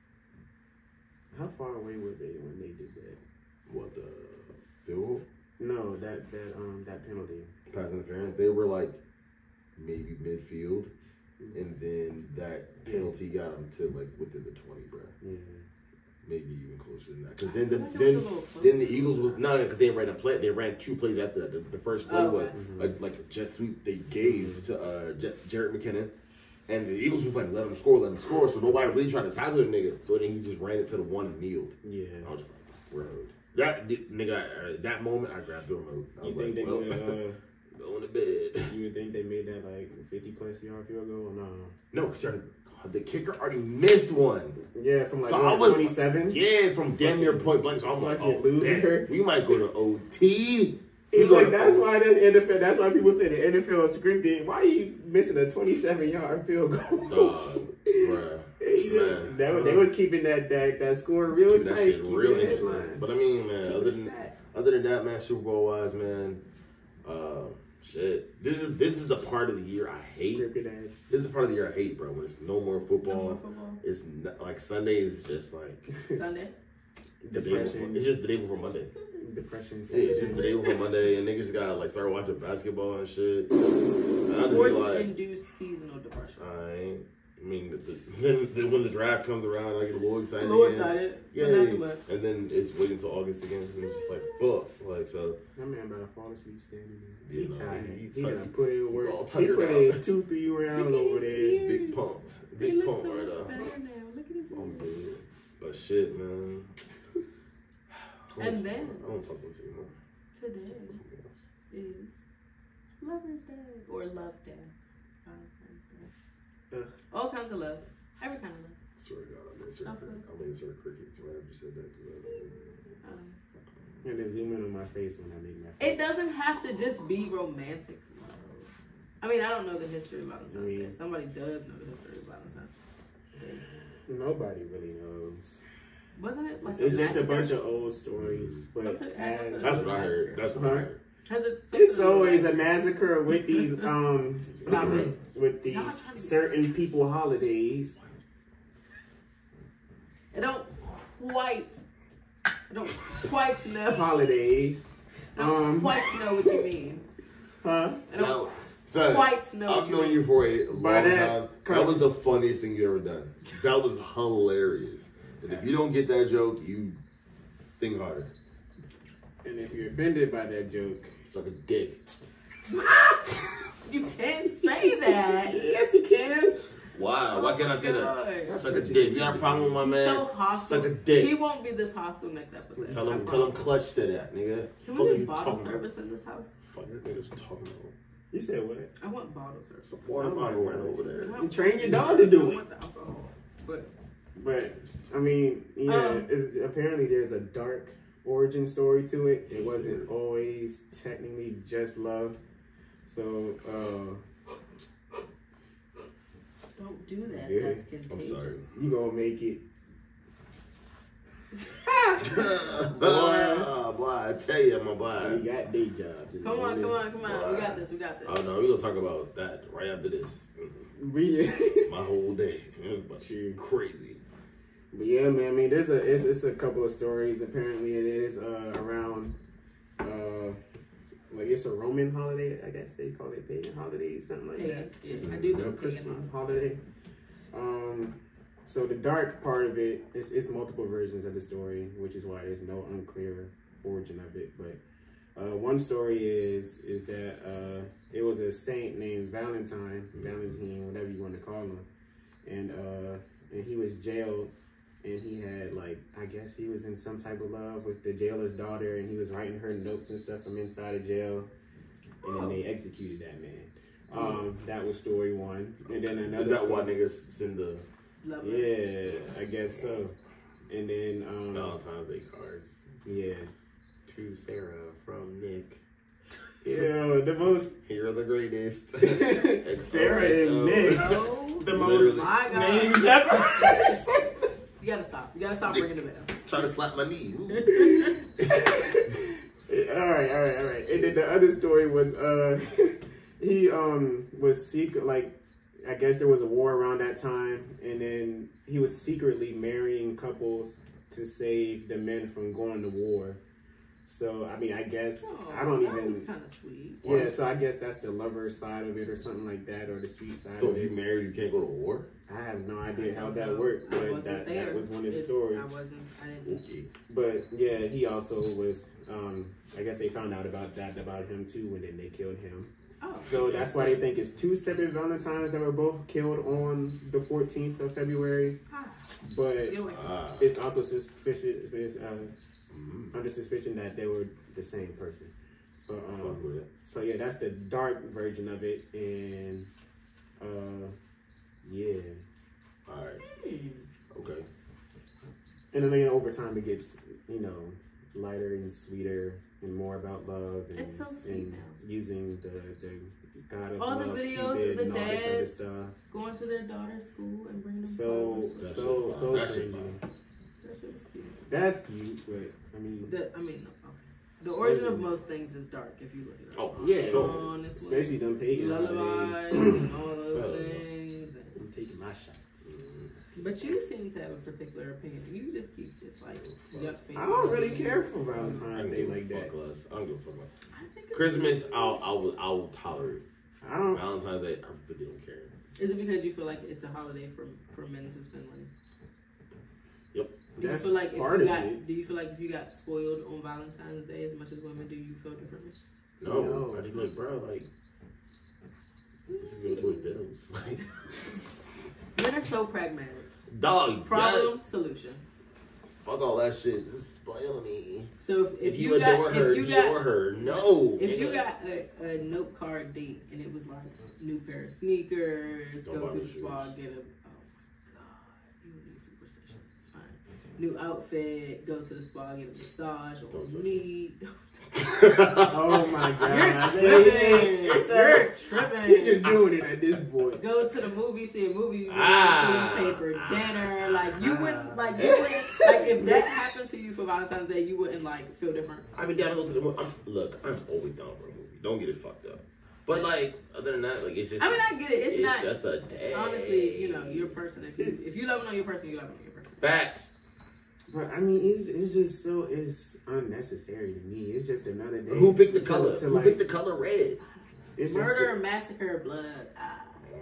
how far away were they when they did that? What, the field goal? No, that that um that penalty. Pass interference? They were like maybe midfield. And then that penalty got them to like within the twenty, bro. Yeah. Maybe even closer than that. Because then the, I feel like it was a then little closer. then the Eagles was no, because they ran a play. They ran two plays after that. The, the first play Oh, was okay. like, like a jet sweep they gave to uh, J- Jarrett McKinnon, and the Eagles was like, let him score, let him score. So nobody really tried to tackle the nigga. So then he just ran it to the one and kneeled. Yeah. I was just like, road. That nigga, uh, that moment, I grabbed the remote. I You was think like, they well, would? Uh, going to bed. you would think they made that like fifty plus yard field goal or no? No, because the kicker already missed one. Yeah, from like So I was- twenty-seven. Yeah, from damn near point blank. So I'm like, Fucking oh, loser. man, we might go to O T. We Hey, go look, to that's O- why the N F L. That's why people say the N F L is scripted. Why are you missing a twenty-seven yard field goal? Dog, bruh. Hey, Man. that was, they was keeping that that, that score real Keep that tight. shit keep real the interesting. headline. But I mean, man, Keep other it than stat. other than that, man, Super Bowl wise, man, uh, shit. This is this is the part of the year I hate. Scripted ass. This is the part of the year I hate, bro. When it's no more football. No more football. It's not, like Sundays is just like Sunday. the day before. It's just the day before Monday. Depression. Yeah, it's just the day before Monday, and niggas got like start watching basketball and shit. And I just be Sports like, induced seasonal depression. I, I mean, the, the, then, then when the draft comes around, I get a little A excited. little again. excited. Yeah, But not too much. and then it's waiting until August again, and it's just like fuck, like so. That man about to fall asleep standing there. You He know, tired. he- He, he done tired. put in He's work. all He tired put out. in two, three rounds Look at over his there. ears. Big pump, He big looks pump so right much up. better now. Look at his I'm ears. good, but shit, man. I And don't then- talk, I don't talk about it anymore. Today is Lover's Day or Love Day. Valentine's Day. Ugh. All kinds of love. Every kind of love. I swear to God, I'm insert Stop cricket. I'm insert cricket to whenever you said that. 'Cause Um, And then zoom in on my face when I make my it face. doesn't have to just be romantic love. I mean, I don't know the history of Valentine's I mean- Day. Somebody does know the history of Valentine's Day. Nobody really knows. Wasn't it like It's just a massacre? bunch of old stories, but Something- as That's what I heard. That's what I heard. Has it? it's something- always a massacre with these um Stop it. with these certain people holidays. I don't quite, I don't quite know. Holidays. I don't Um, quite know what you mean. Huh? I don't Now, son, quite know what I've you known mean. you for a long By that, time. That was the funniest thing you ever done. That was hilarious. And if you don't get that joke, you think harder. And if you're offended by that joke, Suck a dick. You can't say that. yes, you can. Why? Why Oh can't my I say God. that? Suck a dick. You got a problem with my He's man? so hostile. Suck a dick. He won't be this hostile next episode. Tell I him, tell him promise. Clutch said that, nigga. Can Fuck we you do bottle talking service about? in this house? Fuck this nigga's talking about. You said what? I want bottle service. It's a water bottle right over I there. want- You train your dog to do I it. want the alcohol. But But I mean, yeah. Um, it's, apparently, there's a dark origin story to it. It wasn't always technically just love. So, uh, don't do that. Yeah. That's I'm contagious. sorry. you gonna make it. boy, boy, I tell you, my You boy. got day jobs. Come on, come on, come on. We Boy. got this. We got this. Oh no, we're gonna talk about that right after this. Re- My whole day. But True. crazy. But yeah, man. I mean, there's a it's, it's a couple of stories. Apparently, it is uh, around. Uh, like it's a Roman holiday, I guess they call it pagan holiday, something like Pagan, that. yes, It's I do a know pagan Christian holiday. Um, so the dark part of it is it's multiple versions of the story, which is why there's no unclear origin of it. But uh, one story is is that uh, it was a saint named Valentine, Valentine, whatever you want to call him, and uh, and he was jailed. And he had, like, I guess he was in some type of love with the jailer's daughter, and he was writing her notes and stuff from inside of jail. And then they executed that man. Um, that was story one. And then another Is that story, why niggas send the Love it. yeah, I guess so. And then, um, Valentine's Day cards yeah. to Sarah from Nick? Yeah, the most, You're the greatest. Sarah Alright, and so- Nick, No. the Literally. most My God. names ever. You gotta stop. You gotta stop ringing the bell. Try to slap my knee. Ooh. all right, all right, all right. And then the other story was uh he um was secret like I guess there was a war around that time, and then he was secretly marrying couples to save the men from going to war. So I mean, I guess Oh, I don't that was even kind of sweet. yeah. So I guess that's the lover side of it, or something like that, or the sweet side So of if you it. married, you can't go to war? I have no idea how I that don't worked, know. I but wasn't that, there. that was one of the It- stories. I wasn't. I didn't. Okay. But yeah, he also was. Um, I guess they found out about that about him too, and then they killed him. Oh. So that's why they think it's two separate Valentines that were both killed on the fourteenth of February. Ah, But get away. Ah. it's also suspicious, it's, uh, Mm. under suspicion that they were the same person. But, Fuck um, with it. so yeah, that's the dark version of it, and uh, yeah, Alright. Hmm. Okay. and then over time it gets you know lighter and sweeter and more about love and, It's so sweet and now. using the the God of All the love, videos Cupid, of the and all this other dads stuff. Going to their daughter's school and bringing them So flowers. That so shit so fine. That shit cringy. fine. That shit was cute. That's cute, but I mean, The, I mean, no, okay. The origin of most things is dark if you look at it. Oh, for Yeah. sure. Honestly. especially them pagan Lullabies holidays. and all those Hell no. things. And, I'm taking my shots. but you seem to have a particular opinion. You just keep just like yuck face. I don't really care for Valentine's I Day don't like give a that. fuck less. I don't give a fuck about I think it's- Christmas, I'll, I will, I will tolerate. I don't. Valentine's Day, I really don't care. Is it because you feel like it's a holiday for for men to spend money? Yep. Do you That's feel like if part you of got, it. do you feel like if you got spoiled on Valentine's Day as much as women do, you feel differently? No, No. I just be like, bro, like, just go to bills. Like, Men are so pragmatic. dog, Problem, that, solution. fuck all that shit. Just spoil me. So if, If, if you, you, got, adore her, if you you got, adore her. No. if you nigga. got a, a note card date and it was like new pair of sneakers, Don't go buy to me the spa, shoes. get a oh my god, you would be superstitious. Fine. New outfit, go to the spa, get a massage Don't or touch meat. Oh my god. You're Yeah, You're sir. tripping. He's just doing it at this point. Go to the movie, see a movie, you Ah. pay for dinner. Like you wouldn't, like you wouldn't, like if that happened to you for Valentine's Day, you wouldn't like feel different. I be down to go to the movie. I'm, look, I'm always down for a movie. Don't get it fucked up. But like, other than that, like it's just. I mean, I get it. It's, it's not just a day. honestly, you know, your person. If you if you love it on your person, you love it on your person. Facts. But I mean, it's it's just so it's unnecessary to me. It's just another day. Who picked the to- color? to, Who like- picked the color red? It's Murder, just massacre, blood. Ah.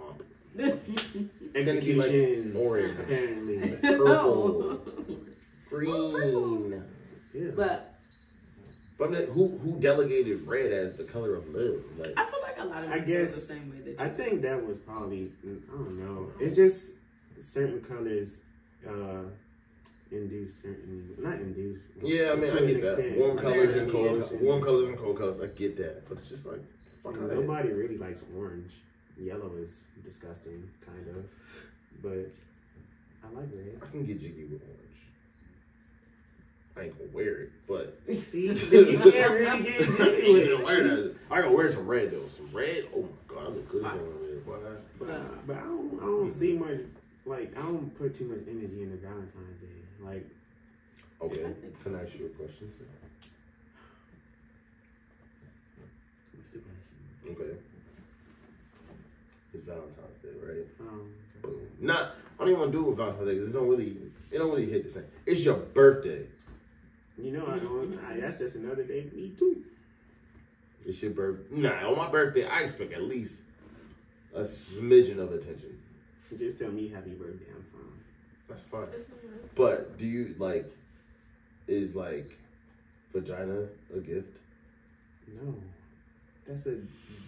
execution, like orange. apparently. Purple, green. Yeah. But But I'm like, who who delegated red as the color of love? Like, I feel like a lot of I people feel guess- the same way that you I do. think that was probably, I don't know. It's just certain colors uh, induce certain, not induce. yeah, I mean, to I an get that. extent, Warm like colors certain and cold, emotions warm and colors stuff. and cold colors. I get that, but it's just like, fuck out of here. Nobody really likes orange. Yellow is disgusting, kind of. But I like red. I can get jiggy with orange. I ain't gonna wear it, but See, you can't really get I jiggy with ain't it. wear that. I gotta wear some red though. Some red. Oh my god, I look good in red. Boy. But, uh, but I don't, I don't see much, like, I don't put too much energy into Valentine's Day. Like, Okay, can I ask you a question? what's the question? Okay. It's Valentine's Day, right? Um, Boom. Not. I don't even want to do it with Valentine's Day because it don't really. It don't really hit the same. It's your birthday. you know, I don't, I, that's just another day for me, too. It's your birthday. Nah, on my birthday, I expect at least a smidgen of attention. Just tell me happy birthday, I'm fine. That's fine. But do you like? Is like vagina a gift? No. That's a...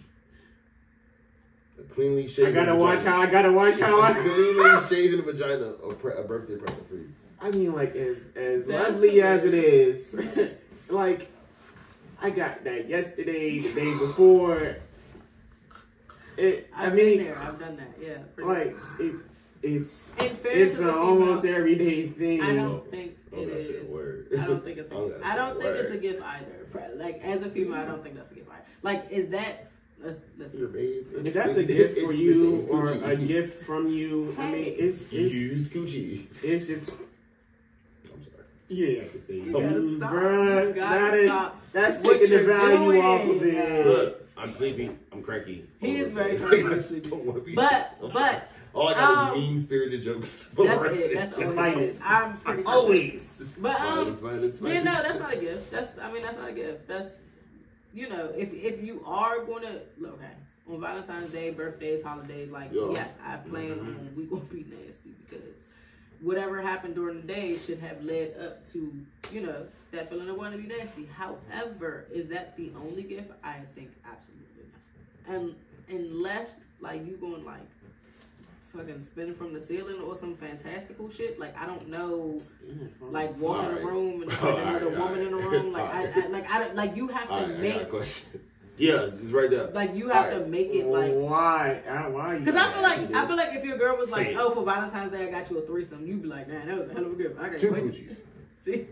A cleanly shaven. I gotta watch vagina. how, I gotta watch how A I... cleanly shaven vagina. A, pre- a birthday present for you. I mean, like, as, as That's lovely a- as it is, like, I got that yesterday, the day before. It, I I've mean, been there. I've done that. Yeah. pretty like, much. it's, it's, In fairness it's to an the almost female, everyday thing. I don't think I'm it gonna say is. a word. I don't think it's. A, I'm gonna I say don't a think it's a word. gift either. Like as a female, I don't think that's a gift either. Like, is that? Let's, let's, Your babe. If that's a gift for it's the you same or Gucci. a gift from you, I mean, it's, it's, Used Gucci. it's just, I'm sorry. you didn't have to say You gotta used, stop. bruh. You gotta That is, stop that's what taking the you're value doing. off of it. Look, I'm sleepy. I'm cranky. He is very Like, cranky I and just sleepy. don't wanna be- but but all I got um, is mean spirited jokes. For that's breakfast. it. That's all. it Like is. it. I'm pretty sure. Always. But um, Violence, violence, yeah, no, violence. that's not a gift. That's I mean, that's not a gift. That's you know, if if you are gonna okay on Valentine's Day, birthdays, holidays, like Yeah. yes, I plan Mhm. on we gonna be nasty because whatever happened during the day should have led up to you know that feeling of wanting to be nasty. However, is that the only gift? I think absolutely not. And unless like you going like fucking spinning from the ceiling or some fantastical shit, like I don't know, like walk in a Alright. room and there's like Alright, another woman in the alright. room, like I, I like I don't like you have to All right, I got a make question. Yeah, it's right there. like you have Alright. to make it like. Why? Uh, Why? Cause I feel like I feel like if your girl was like, Say it. oh, for Valentine's Day I got you a threesome, you'd be like, man, that was a hell of a gift. I got Two wait. Gucci's. See,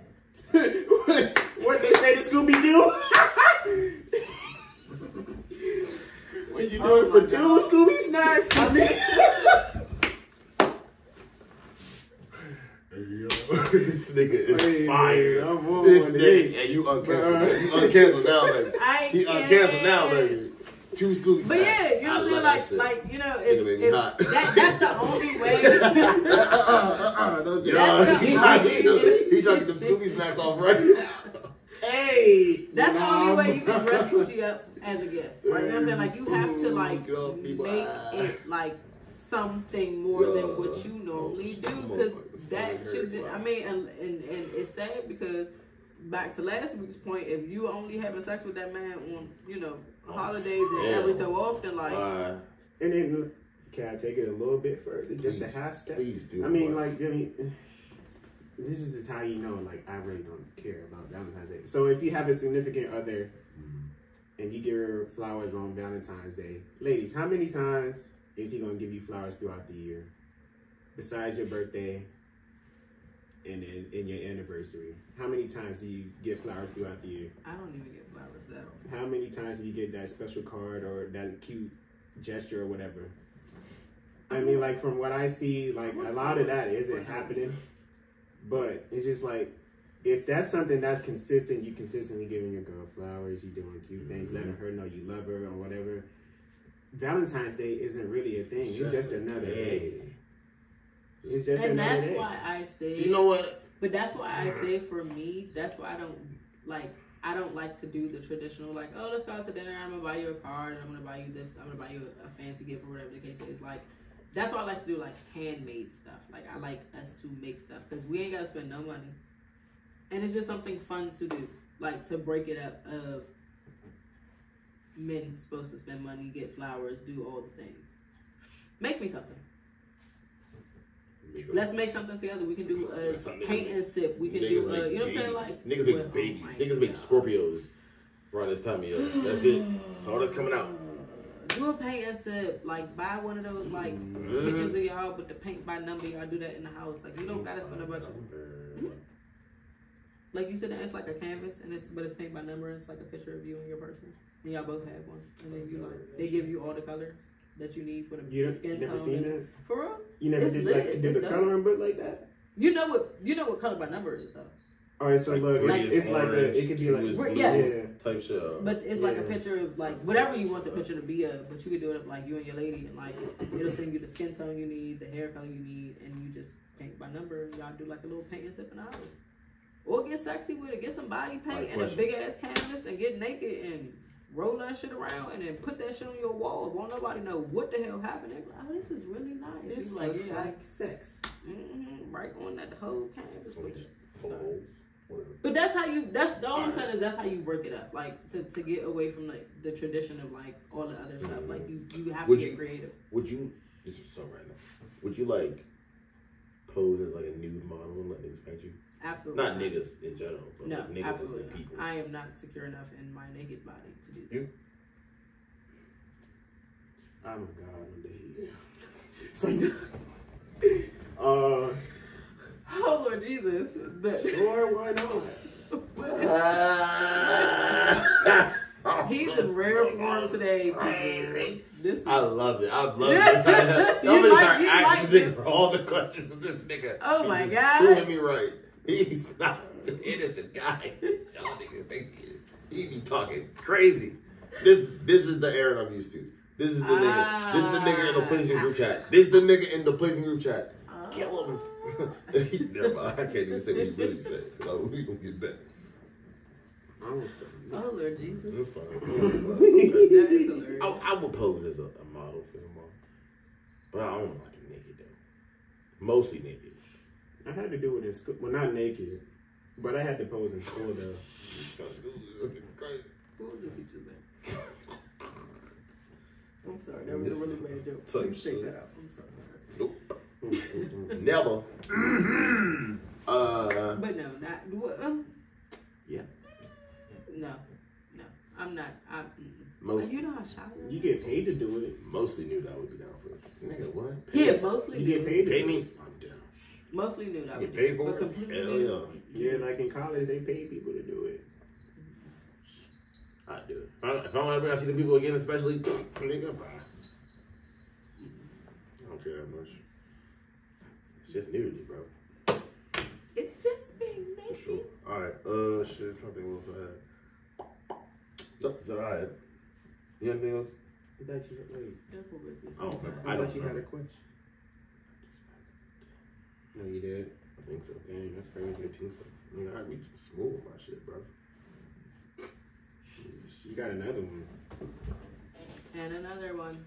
what they say to Scooby Doo? When you do Oh it for my two God. Scooby snacks, I mean. This nigga is Hey, fire. I'm on This one nigga, today. and you uncanceled. Bruh. You uncanceled now, baby. I He can't. uncanceled now, baby. Two Scooby But yeah, you know I what I'm saying? love Like, that shit. like you know, Nigga if, made me if hot. that that's the only way. Uh-uh, uh-uh, don't do Yo, that. he That's trying the- to get them, he trying to get them Scooby snacks off right. Hey, That's the Mom. only way you can dress Gucci up as a gift. Right? You know what I'm saying? Like you have to like Get off me, boy. make it like something more Yo. than what you normally do because Motherfucker, that stomach should. hurts, Just, wow. I mean, and, and and it's sad because back to last week's point, if you only having sex with that man on you know holidays and Yeah. every so often, like Uh, And then, can I take it a little bit further? Just please, a half step? Please do. I mean, boy. like, Jimmy, this is just how you know, like, I really don't care about Valentine's Day. So if you have a significant other and you give her flowers on Valentine's Day, ladies, how many times is he going to give you flowers throughout the year? Besides your birthday and then in your anniversary. How many times do you get flowers throughout the year? I don't even get flowers that often. How many times do you get that special card or that cute gesture or whatever? I mean, like, from what I see, like, a lot of that isn't happening. But it's just like, if that's something that's consistent, you consistently giving your girl flowers, you doing cute things, letting her know you love her or whatever. Valentine's Day isn't really a thing. It's just another day. It's just And another that's day. why I say So you know what? But that's why I say for me, that's why I don't like. I don't like to do the traditional like, oh, let's go out to dinner. I'm gonna buy you a card. And I'm gonna buy you this. I'm gonna buy you a, a fancy gift or whatever the case is. Like, that's why I like to do like handmade stuff. Like I like us to make stuff because we ain't gotta spend no money, and it's just something fun to do. Like to break it up of men supposed to spend money, get flowers, do all the things. Make me something. Let's make something together. We can do a paint and sip. We can niggas do a, you know what I'm saying? Like niggas make well, babies. oh Niggas make God. Scorpios around this time of year. That's it. That's all that's coming out. Do a paint and sip. Like buy one of those like Mm-hmm. pictures of y'all with the paint by number. Y'all do that in the house. Like you don't gotta spend a bunch of. Mm-hmm. Like you said, it's like a canvas, and it's but it's paint by number. And it's like a picture of you and your person, and y'all both have one. And then you like they give you all the colors that you need for the, You the skin never tone. seen and, that? For real? You never It's did lit. like did It's the dope. coloring book like that? You know what? You know what color by number is though. All right, so Like look, green it's, is it's like a, orange, it could be two like is We're- blue yes. type shit. uh, But it's like a Yeah. picture of like whatever you want the picture to be of. But you could do it of like you and your lady, and like it'll send you the skin tone you need, the hair color you need, and you just paint by number. And y'all do like a little paint and sip in the house. Or get sexy with it. Get some body paint Right, and a question. big ass canvas and get naked and roll that shit around and then put that shit on your wall. Won't nobody know what the hell happened. They're like, oh, this is really nice. This You like, looks yeah, like sex. mm-hmm, right on that whole canvas. Or With just it. full of holes, whatever. But that's how you. That's the all I'm Alright. saying is that's how you break it up. Like to, to get away from like the tradition of like all the other stuff. Like you you have Would to get you- creative. Would you? This is so random. Would you like pose as like a nude model and let niggas paint you? Absolutely. Not niggas in general, but No, like niggas as absolutely like not. people. I am not secure enough in my naked body to do that. You? Oh my god, one day. So, uh, Oh Lord Jesus. The, sure, why not? he's in rare form today, people. This is, I love it. I love this. I, You I'm gonna like- start you asking like this this? for all the questions of this nigga. Oh He's my just God. Proving me right. He's not an innocent guy. Y'all niggas think he, he be talking crazy. This this is the Aaron I'm used to. This is the nigga. This is the nigga in the prison group chat. This is the nigga in the prison group chat. Kill him. Never mind. I can't even say what he really said. So we gonna get back. I almost said no. oh Lord Jesus. That's fine. That is hilarious. I, I would pose as a, a model for them all. But I don't like it naked though. Mostly naked. I had to do it in school. Well, not naked, but I had to pose in school though. Who was the teacher there? I'm sorry, that was a really bad joke. Type Please take shit. that out. I'm sorry. Nope. Mm-mm-mm. Never. uh, But no, not what, um. Yeah. No, no, I'm not. I'm. mm-mm. Most, You know how shy I am? You get paid to do it. mostly nude I would be down for it. Nigga, what? Yeah, mostly You nude. get paid to Pay do me? it. I'm down. Mostly nude. I Get would paid do. for But it? completely Hell nude. yeah. Yeah, like in college, they pay people to do it. I'd do it. If I, if I don't ever see the people again, especially, nigga, bye. I don't care that much. It's just nudity, bro. It's just being For naked. sure. Alright, uh, shit, I'm trying to think what else I had. So, is that all I had? You got anything else? I thought you had, wait, Careful with this. I don't remember. I I don't thought you had a remember. question. No, you did. I think so. Dang, that's I crazy. think so. I mean, I be smooth with my shit, bro. You got another one. And another one.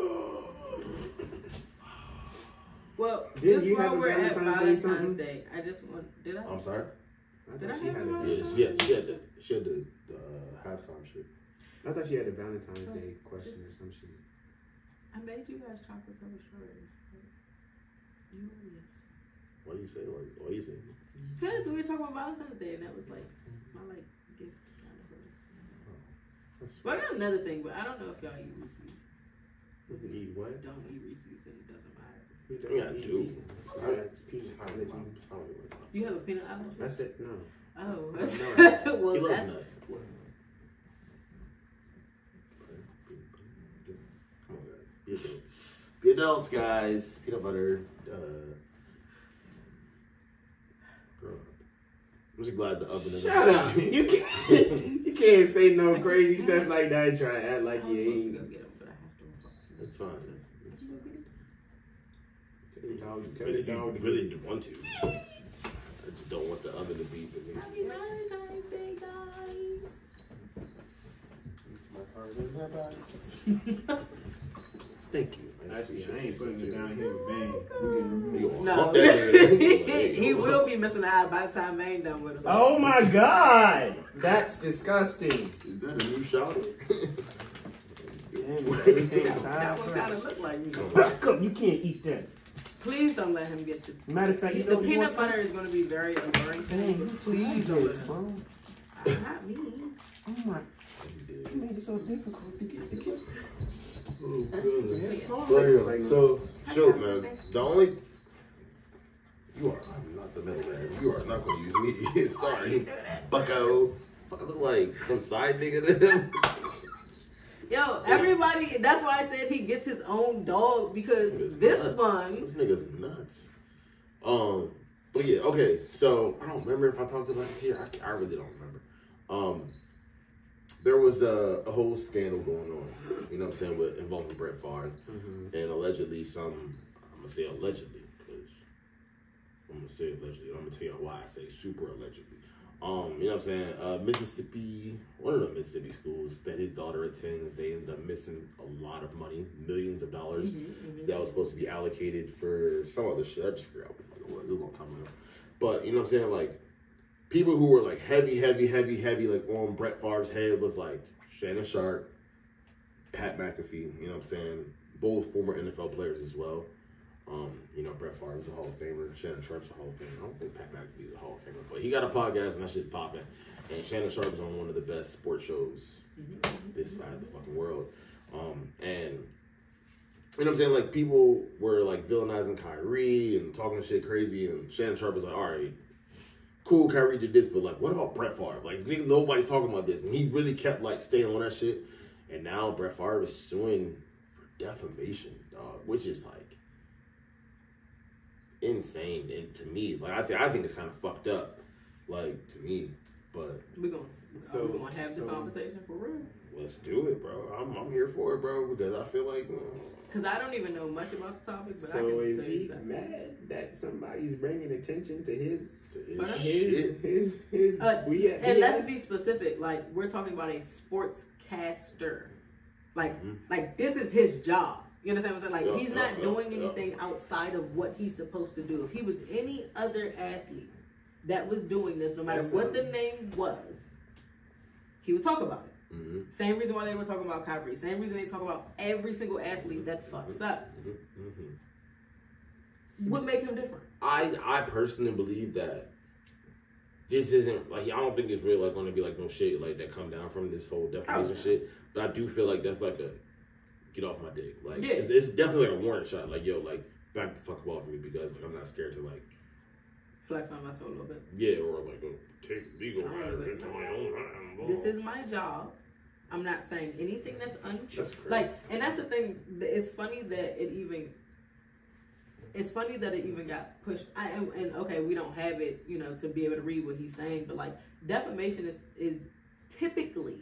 Well, Didn't just you while have a we're at Valentine's Day Valentine's something? Day, I just want. Did I? I'm sorry? I Did thought I she have had a a. Valentine's Yeah, she had, she had the, she had the, the uh, halftime shit. I thought she had a Valentine's Day question or some shit. I made you guys chocolate covered strawberries. You know, yes. Why you say, why, why you say? Because we were talking about Valentine's Day, and that was like my like gift kind of sort of. That's Well, I got another thing, but I don't know if y'all eat Reese's. Eat what? Don't eat Reese's, then it doesn't matter. Who doesn't Yeah, I eat do. Reese's? Besides peanut allergy. You have a peanut allergy? I said no. Oh, No. well, He loves that's nut. Come on, guys. Be adults. Be adults, guys. Peanut butter. Uh, grow up. I'm just glad the oven is. Shut up! You can't. You can't say no crazy stuff like that. And try to act like I you was supposed to ain't. go get them, but I have to. It's fine. Did you go get it? Tell the dog. Tell But the if you dog. really do want to. I just don't want the oven to beep at me. Happy Valentine's Day, guys. It's my heart in my box. Thank you. Actually, I ain't putting it down here with Bang. No. He will be missing the eye by the time Bang done with him. Oh my God! That's disgusting. Is that a new shot? Damn, everything That, that one kind of look like me. Back up, you can't eat that. Please don't let him get to. Matter of fact, you The know peanut butter is going to be very alluring to him. but Please don't let him. bro. I'm not me. Oh my. You made it so difficult to get the gift. Oh, That's the goodness. best part. So, so, shoot, man. The only. You are I'm not the middleman. You are not going to use me. Sorry. Bucko. Fuck, I look like some side nigga to him. Yo, everybody, that's why I said he gets his own dog because this nuts. one. This nigga's nuts. Um, but yeah, okay. So I don't remember if I talked about this here. I, I really don't remember. Um, there was a, a whole scandal going on. You know what I'm saying, with involving Brett Favre, mm-hmm. and allegedly some. I'm gonna say allegedly because I'm gonna say allegedly. I'm gonna tell you why I say super allegedly. Um, you know what I'm saying? Uh, Mississippi, one of the Mississippi schools that his daughter attends, they ended up missing a lot of money, millions of dollars, mm-hmm, mm-hmm. that was supposed to be allocated for some other shit. I just forgot what it was. It was a long time ago. But, you know what I'm saying? Like, people who were, like, heavy, heavy, heavy, heavy, like, on Brett Favre's head was, like, Shannon Sharp, Pat McAfee, you know what I'm saying? Both former N F L players as well. Um, you know, Brett Favre is a Hall of Famer. Shannon Sharp's a Hall of Famer. I don't think Pat McAfee is a Hall of Famer, but he got a podcast and that shit's popping. And Shannon Sharp is on one of the best sports shows mm-hmm. this side of the fucking world. Um, and you know what I'm saying? Like, people were like villainizing Kyrie and talking shit crazy, and Shannon Sharp was like, "All right, cool, Kyrie did this, but like, what about Brett Favre? Like, nigga, nobody's talking about this." And he really kept like staying on that shit. And now Brett Favre is suing for defamation, dog, which is like insane. And to me, like, I think I think it's kind of fucked up, like, to me. But we're gonna so we gonna have so, the conversation for real. Let's do it, bro. I'm I'm here for it, bro, because I feel like because mm. I don't even know much about the topic. But so I can is he exactly. mad that somebody's bringing attention to his to his his his, his uh, we, and let's be specific. Like, we're talking about a sportscaster. Like mm-hmm. like this is his job. You understand what I'm saying? Like, yeah, he's not yeah, doing yeah, anything yeah. outside of what he's supposed to do. If he was any other athlete that was doing this, no matter That's what the name was, he would talk about it. Mm-hmm. Same reason why they were talking about Kyrie. Same reason they talk about every single athlete that fucks up. Mm-hmm. Mm-hmm. What make him different? I I personally believe that this isn't like, I don't think it's really like going to be like no shit like that come down from this whole defamation oh. shit. But I do feel like that's like a get off my dick. Like, yeah. it's, it's definitely like a warning shot. Like, yo, like, back the fuck off me because like I'm not scared to like flex on myself a little bit. Yeah, or like go take legal matters into my own hand. This is my job. I'm not saying anything that's untrue. That's like, and that's the thing. It's funny that it even. It's funny that it even got pushed. I and, and okay, we don't have it, you know, to be able to read what he's saying. But like, defamation is is typically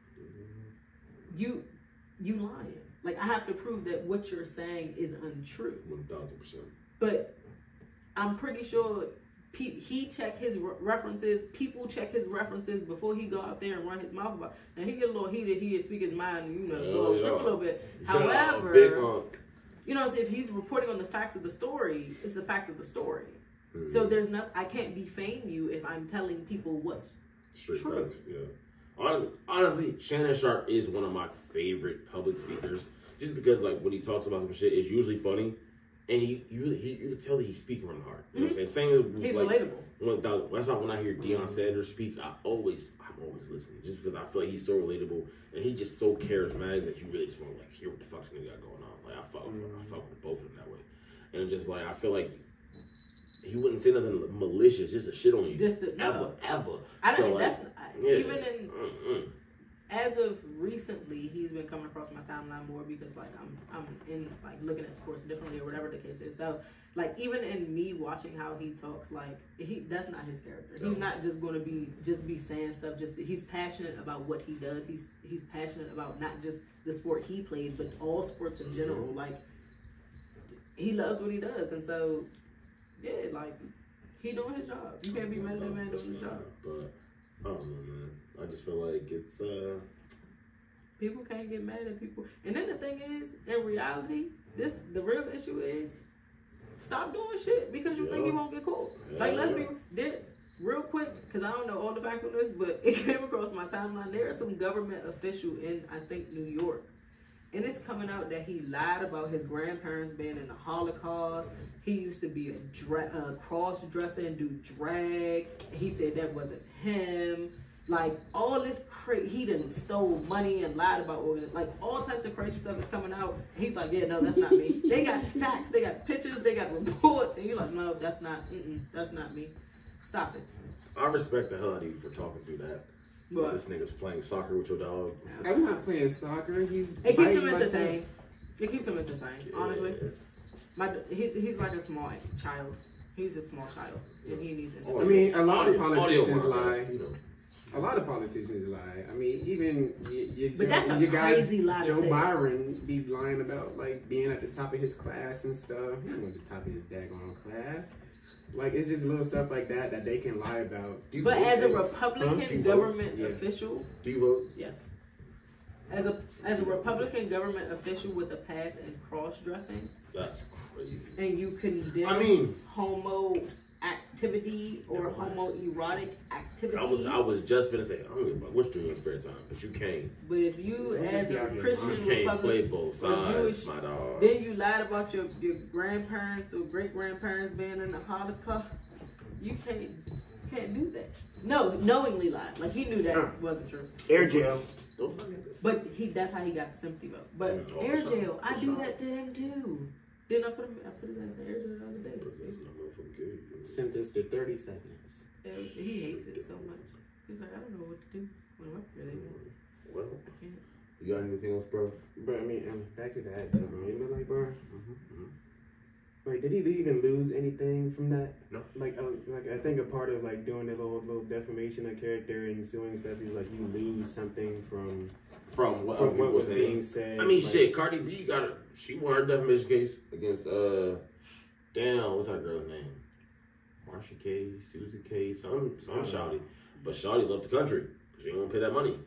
you you lying. Like, I have to prove that what you're saying is untrue. One thousand percent. But I'm pretty sure pe- he checked his re- references. People check his references before he go out there and run his mouth about. Now he get a little heated. He speak his mind and, you know, yeah, go yeah. strip a little bit. Yeah, However, big hunk. You know, so if he's reporting on the facts of the story, it's the facts of the story. Mm-hmm. So there's not. I can't defame you if I'm telling people what's Straight true. Facts, yeah. Honestly, honestly, Shannon Sharp is one of my favorite public speakers, just because like when he talks about some shit, it's usually funny, and he you really he, you can tell that he's speaking from the heart. You mm-hmm. know what I'm saying? Same as he's like, relatable. When, that's why when I hear Deion Sanders speak, I always I'm always listening, just because I feel like he's so relatable and he's just so charismatic that you really just want to like hear what the fuck's nigga got going on. Like I fuck with mm-hmm. I fuck with both of them that way, and it's just like I feel like. He wouldn't say nothing malicious, just a shit on you. Just the, ever, no. ever. I don't. So, like, that's yeah. even in mm-mm. as of recently, he's been coming across my timeline more because like I'm I'm in like looking at sports differently or whatever the case is. So like even in me watching how he talks, like he that's not his character. No. He's not just going to be just be saying stuff. Just he's passionate about what he does. He's he's passionate about not just the sport he plays, but all sports in general. Like he loves what he does, and so. Yeah, like He doing his job. You can't be mad at that man doing his job. But I don't know, man. I just feel like it's uh. People can't get mad at people. And then the thing is, in reality, this the real issue is stop doing shit because you yeah. think you won't get caught. Yeah. Like let's be did real quick because I don't know all the facts on this, but it came across my timeline. There is some government official in I think New York. And it's coming out that he lied about his grandparents being in the Holocaust. He used to be a dra- uh, cross-dresser and do drag. He said that wasn't him. Like, all this crazy, he done stole money and lied about organs. Like, all types of crazy stuff is coming out. And he's like, yeah, no, that's not me. They got facts, they got pictures, they got reports. And you're like, no, that's not, mm-mm, that's not me. Stop it. I respect the hell out of you for talking through that. What? This nigga's playing soccer with your dog. I'm not playing soccer. He's it keeps him entertained. It keeps him entertained. Yes. Honestly, my he's he's like a small child. He's a small child, and he needs entertainment. I mean, a lot audio, of politicians lie. You know. A lot of politicians lie. I mean, even you, you, but that's a you crazy lie. Joe Byron be lying about like being at the top of his class and stuff. He wasn't at the top of his daggone class. Like, it's just little stuff like that that they can lie about. But as a Republican government yeah. official... Do you vote? Yes. As a as a Republican government official with a past in cross-dressing... That's crazy. And you condemn I mean, homo activity or homoerotic activity... I was I was just finna say, I don't know what's doing in your spare time, but you can't. But if you, as a Christian you can't Republican... play both sides, Jewish, my dog. Then you lied about your, your grandparents or great-grandparents being in the Holocaust. You can't can't do that. No, knowingly lied. Like, he knew that huh. wasn't true. Air jail. But he that's how he got the sympathy vote. But yeah, air jail, I do that to him too. Didn't I put him I put his ass in air jail the other day? Sentence to thirty seconds. He hates it so much. He's like, I don't know what to do when I'm up there anymore. Well, I can't. You got anything else, bro? But I mean, um, back to that. I mean, like, bro. Mm-hmm, mm-hmm. Like, did he even lose anything from that? No. Like, um, like I think a part of like doing the little little defamation of character and suing stuff is like you lose something from from what, from what was saying. being said. I mean, like, shit. Cardi B got a she won her defamation case against uh, damn, what's that girl's name? Marsha K, Susie K, some some shawty, but shawty left the country because she didn't want to pay that money.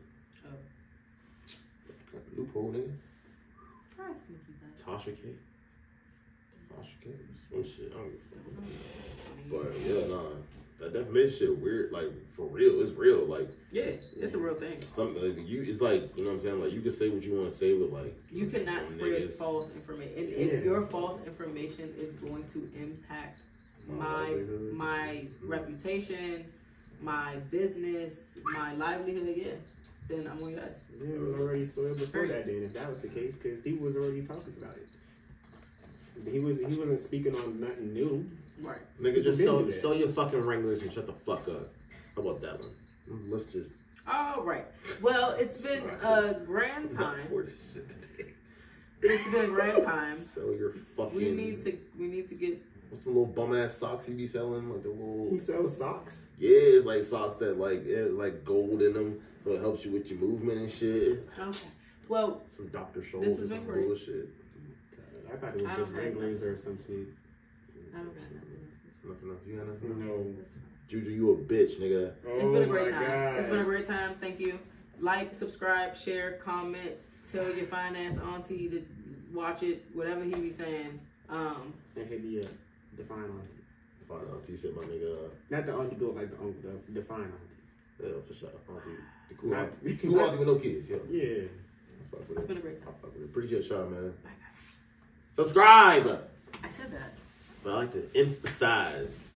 Oh. Loophole, nigga. Tasha K. Tasha K. Some shit. I don't give a fuck. But yeah, nah. That defamation shit weird. Like, for real. It's real. Like, yeah, it's a real thing. Something like you. It's like, you know what I'm saying. Like, you can say what you want to say, but like, you cannot spread niggas. false information. And if yeah. your false information is going to impact my my reputation, my business, my livelihood, yeah, then I'm on your ass. Yeah, it was already soiled before that then, if that was the case, because people was already talking about it. He was he wasn't speaking on nothing new. Right. Nigga, just sell, sell your fucking Wranglers and shut the fuck up. How about that one? Let's just... All right. Well, it's been a grand time. It's been a grand time. Sell your fucking... We need to, we need to get... What's the little bum-ass socks he be selling? Like the little... He sells socks? Yeah, it's like socks that like, it has like gold in them, so it helps you with your movement and shit. Okay. Well... Some Doctor Scholl's or some bullshit. I thought it was just Wranglers or some shit. I don't got nothing. Nothing else. You got nothing? No. Juju, you a bitch, nigga. Oh, it's been a great time. God. It's been a great time. Thank you. Like, subscribe, share, comment. Tell your fine ass auntie to watch it. Whatever he be saying. Um. And hit the uh, define auntie. Define auntie said my nigga. Uh, Not the auntie, do it like the uncle. The define auntie. Yeah, for sure. Auntie. The cool auntie. The cool auntie with no kids. Yeah. Yeah. It's been a great time. Appreciate y'all, man. Bye, guys. Subscribe. I said that. But I like to emphasize.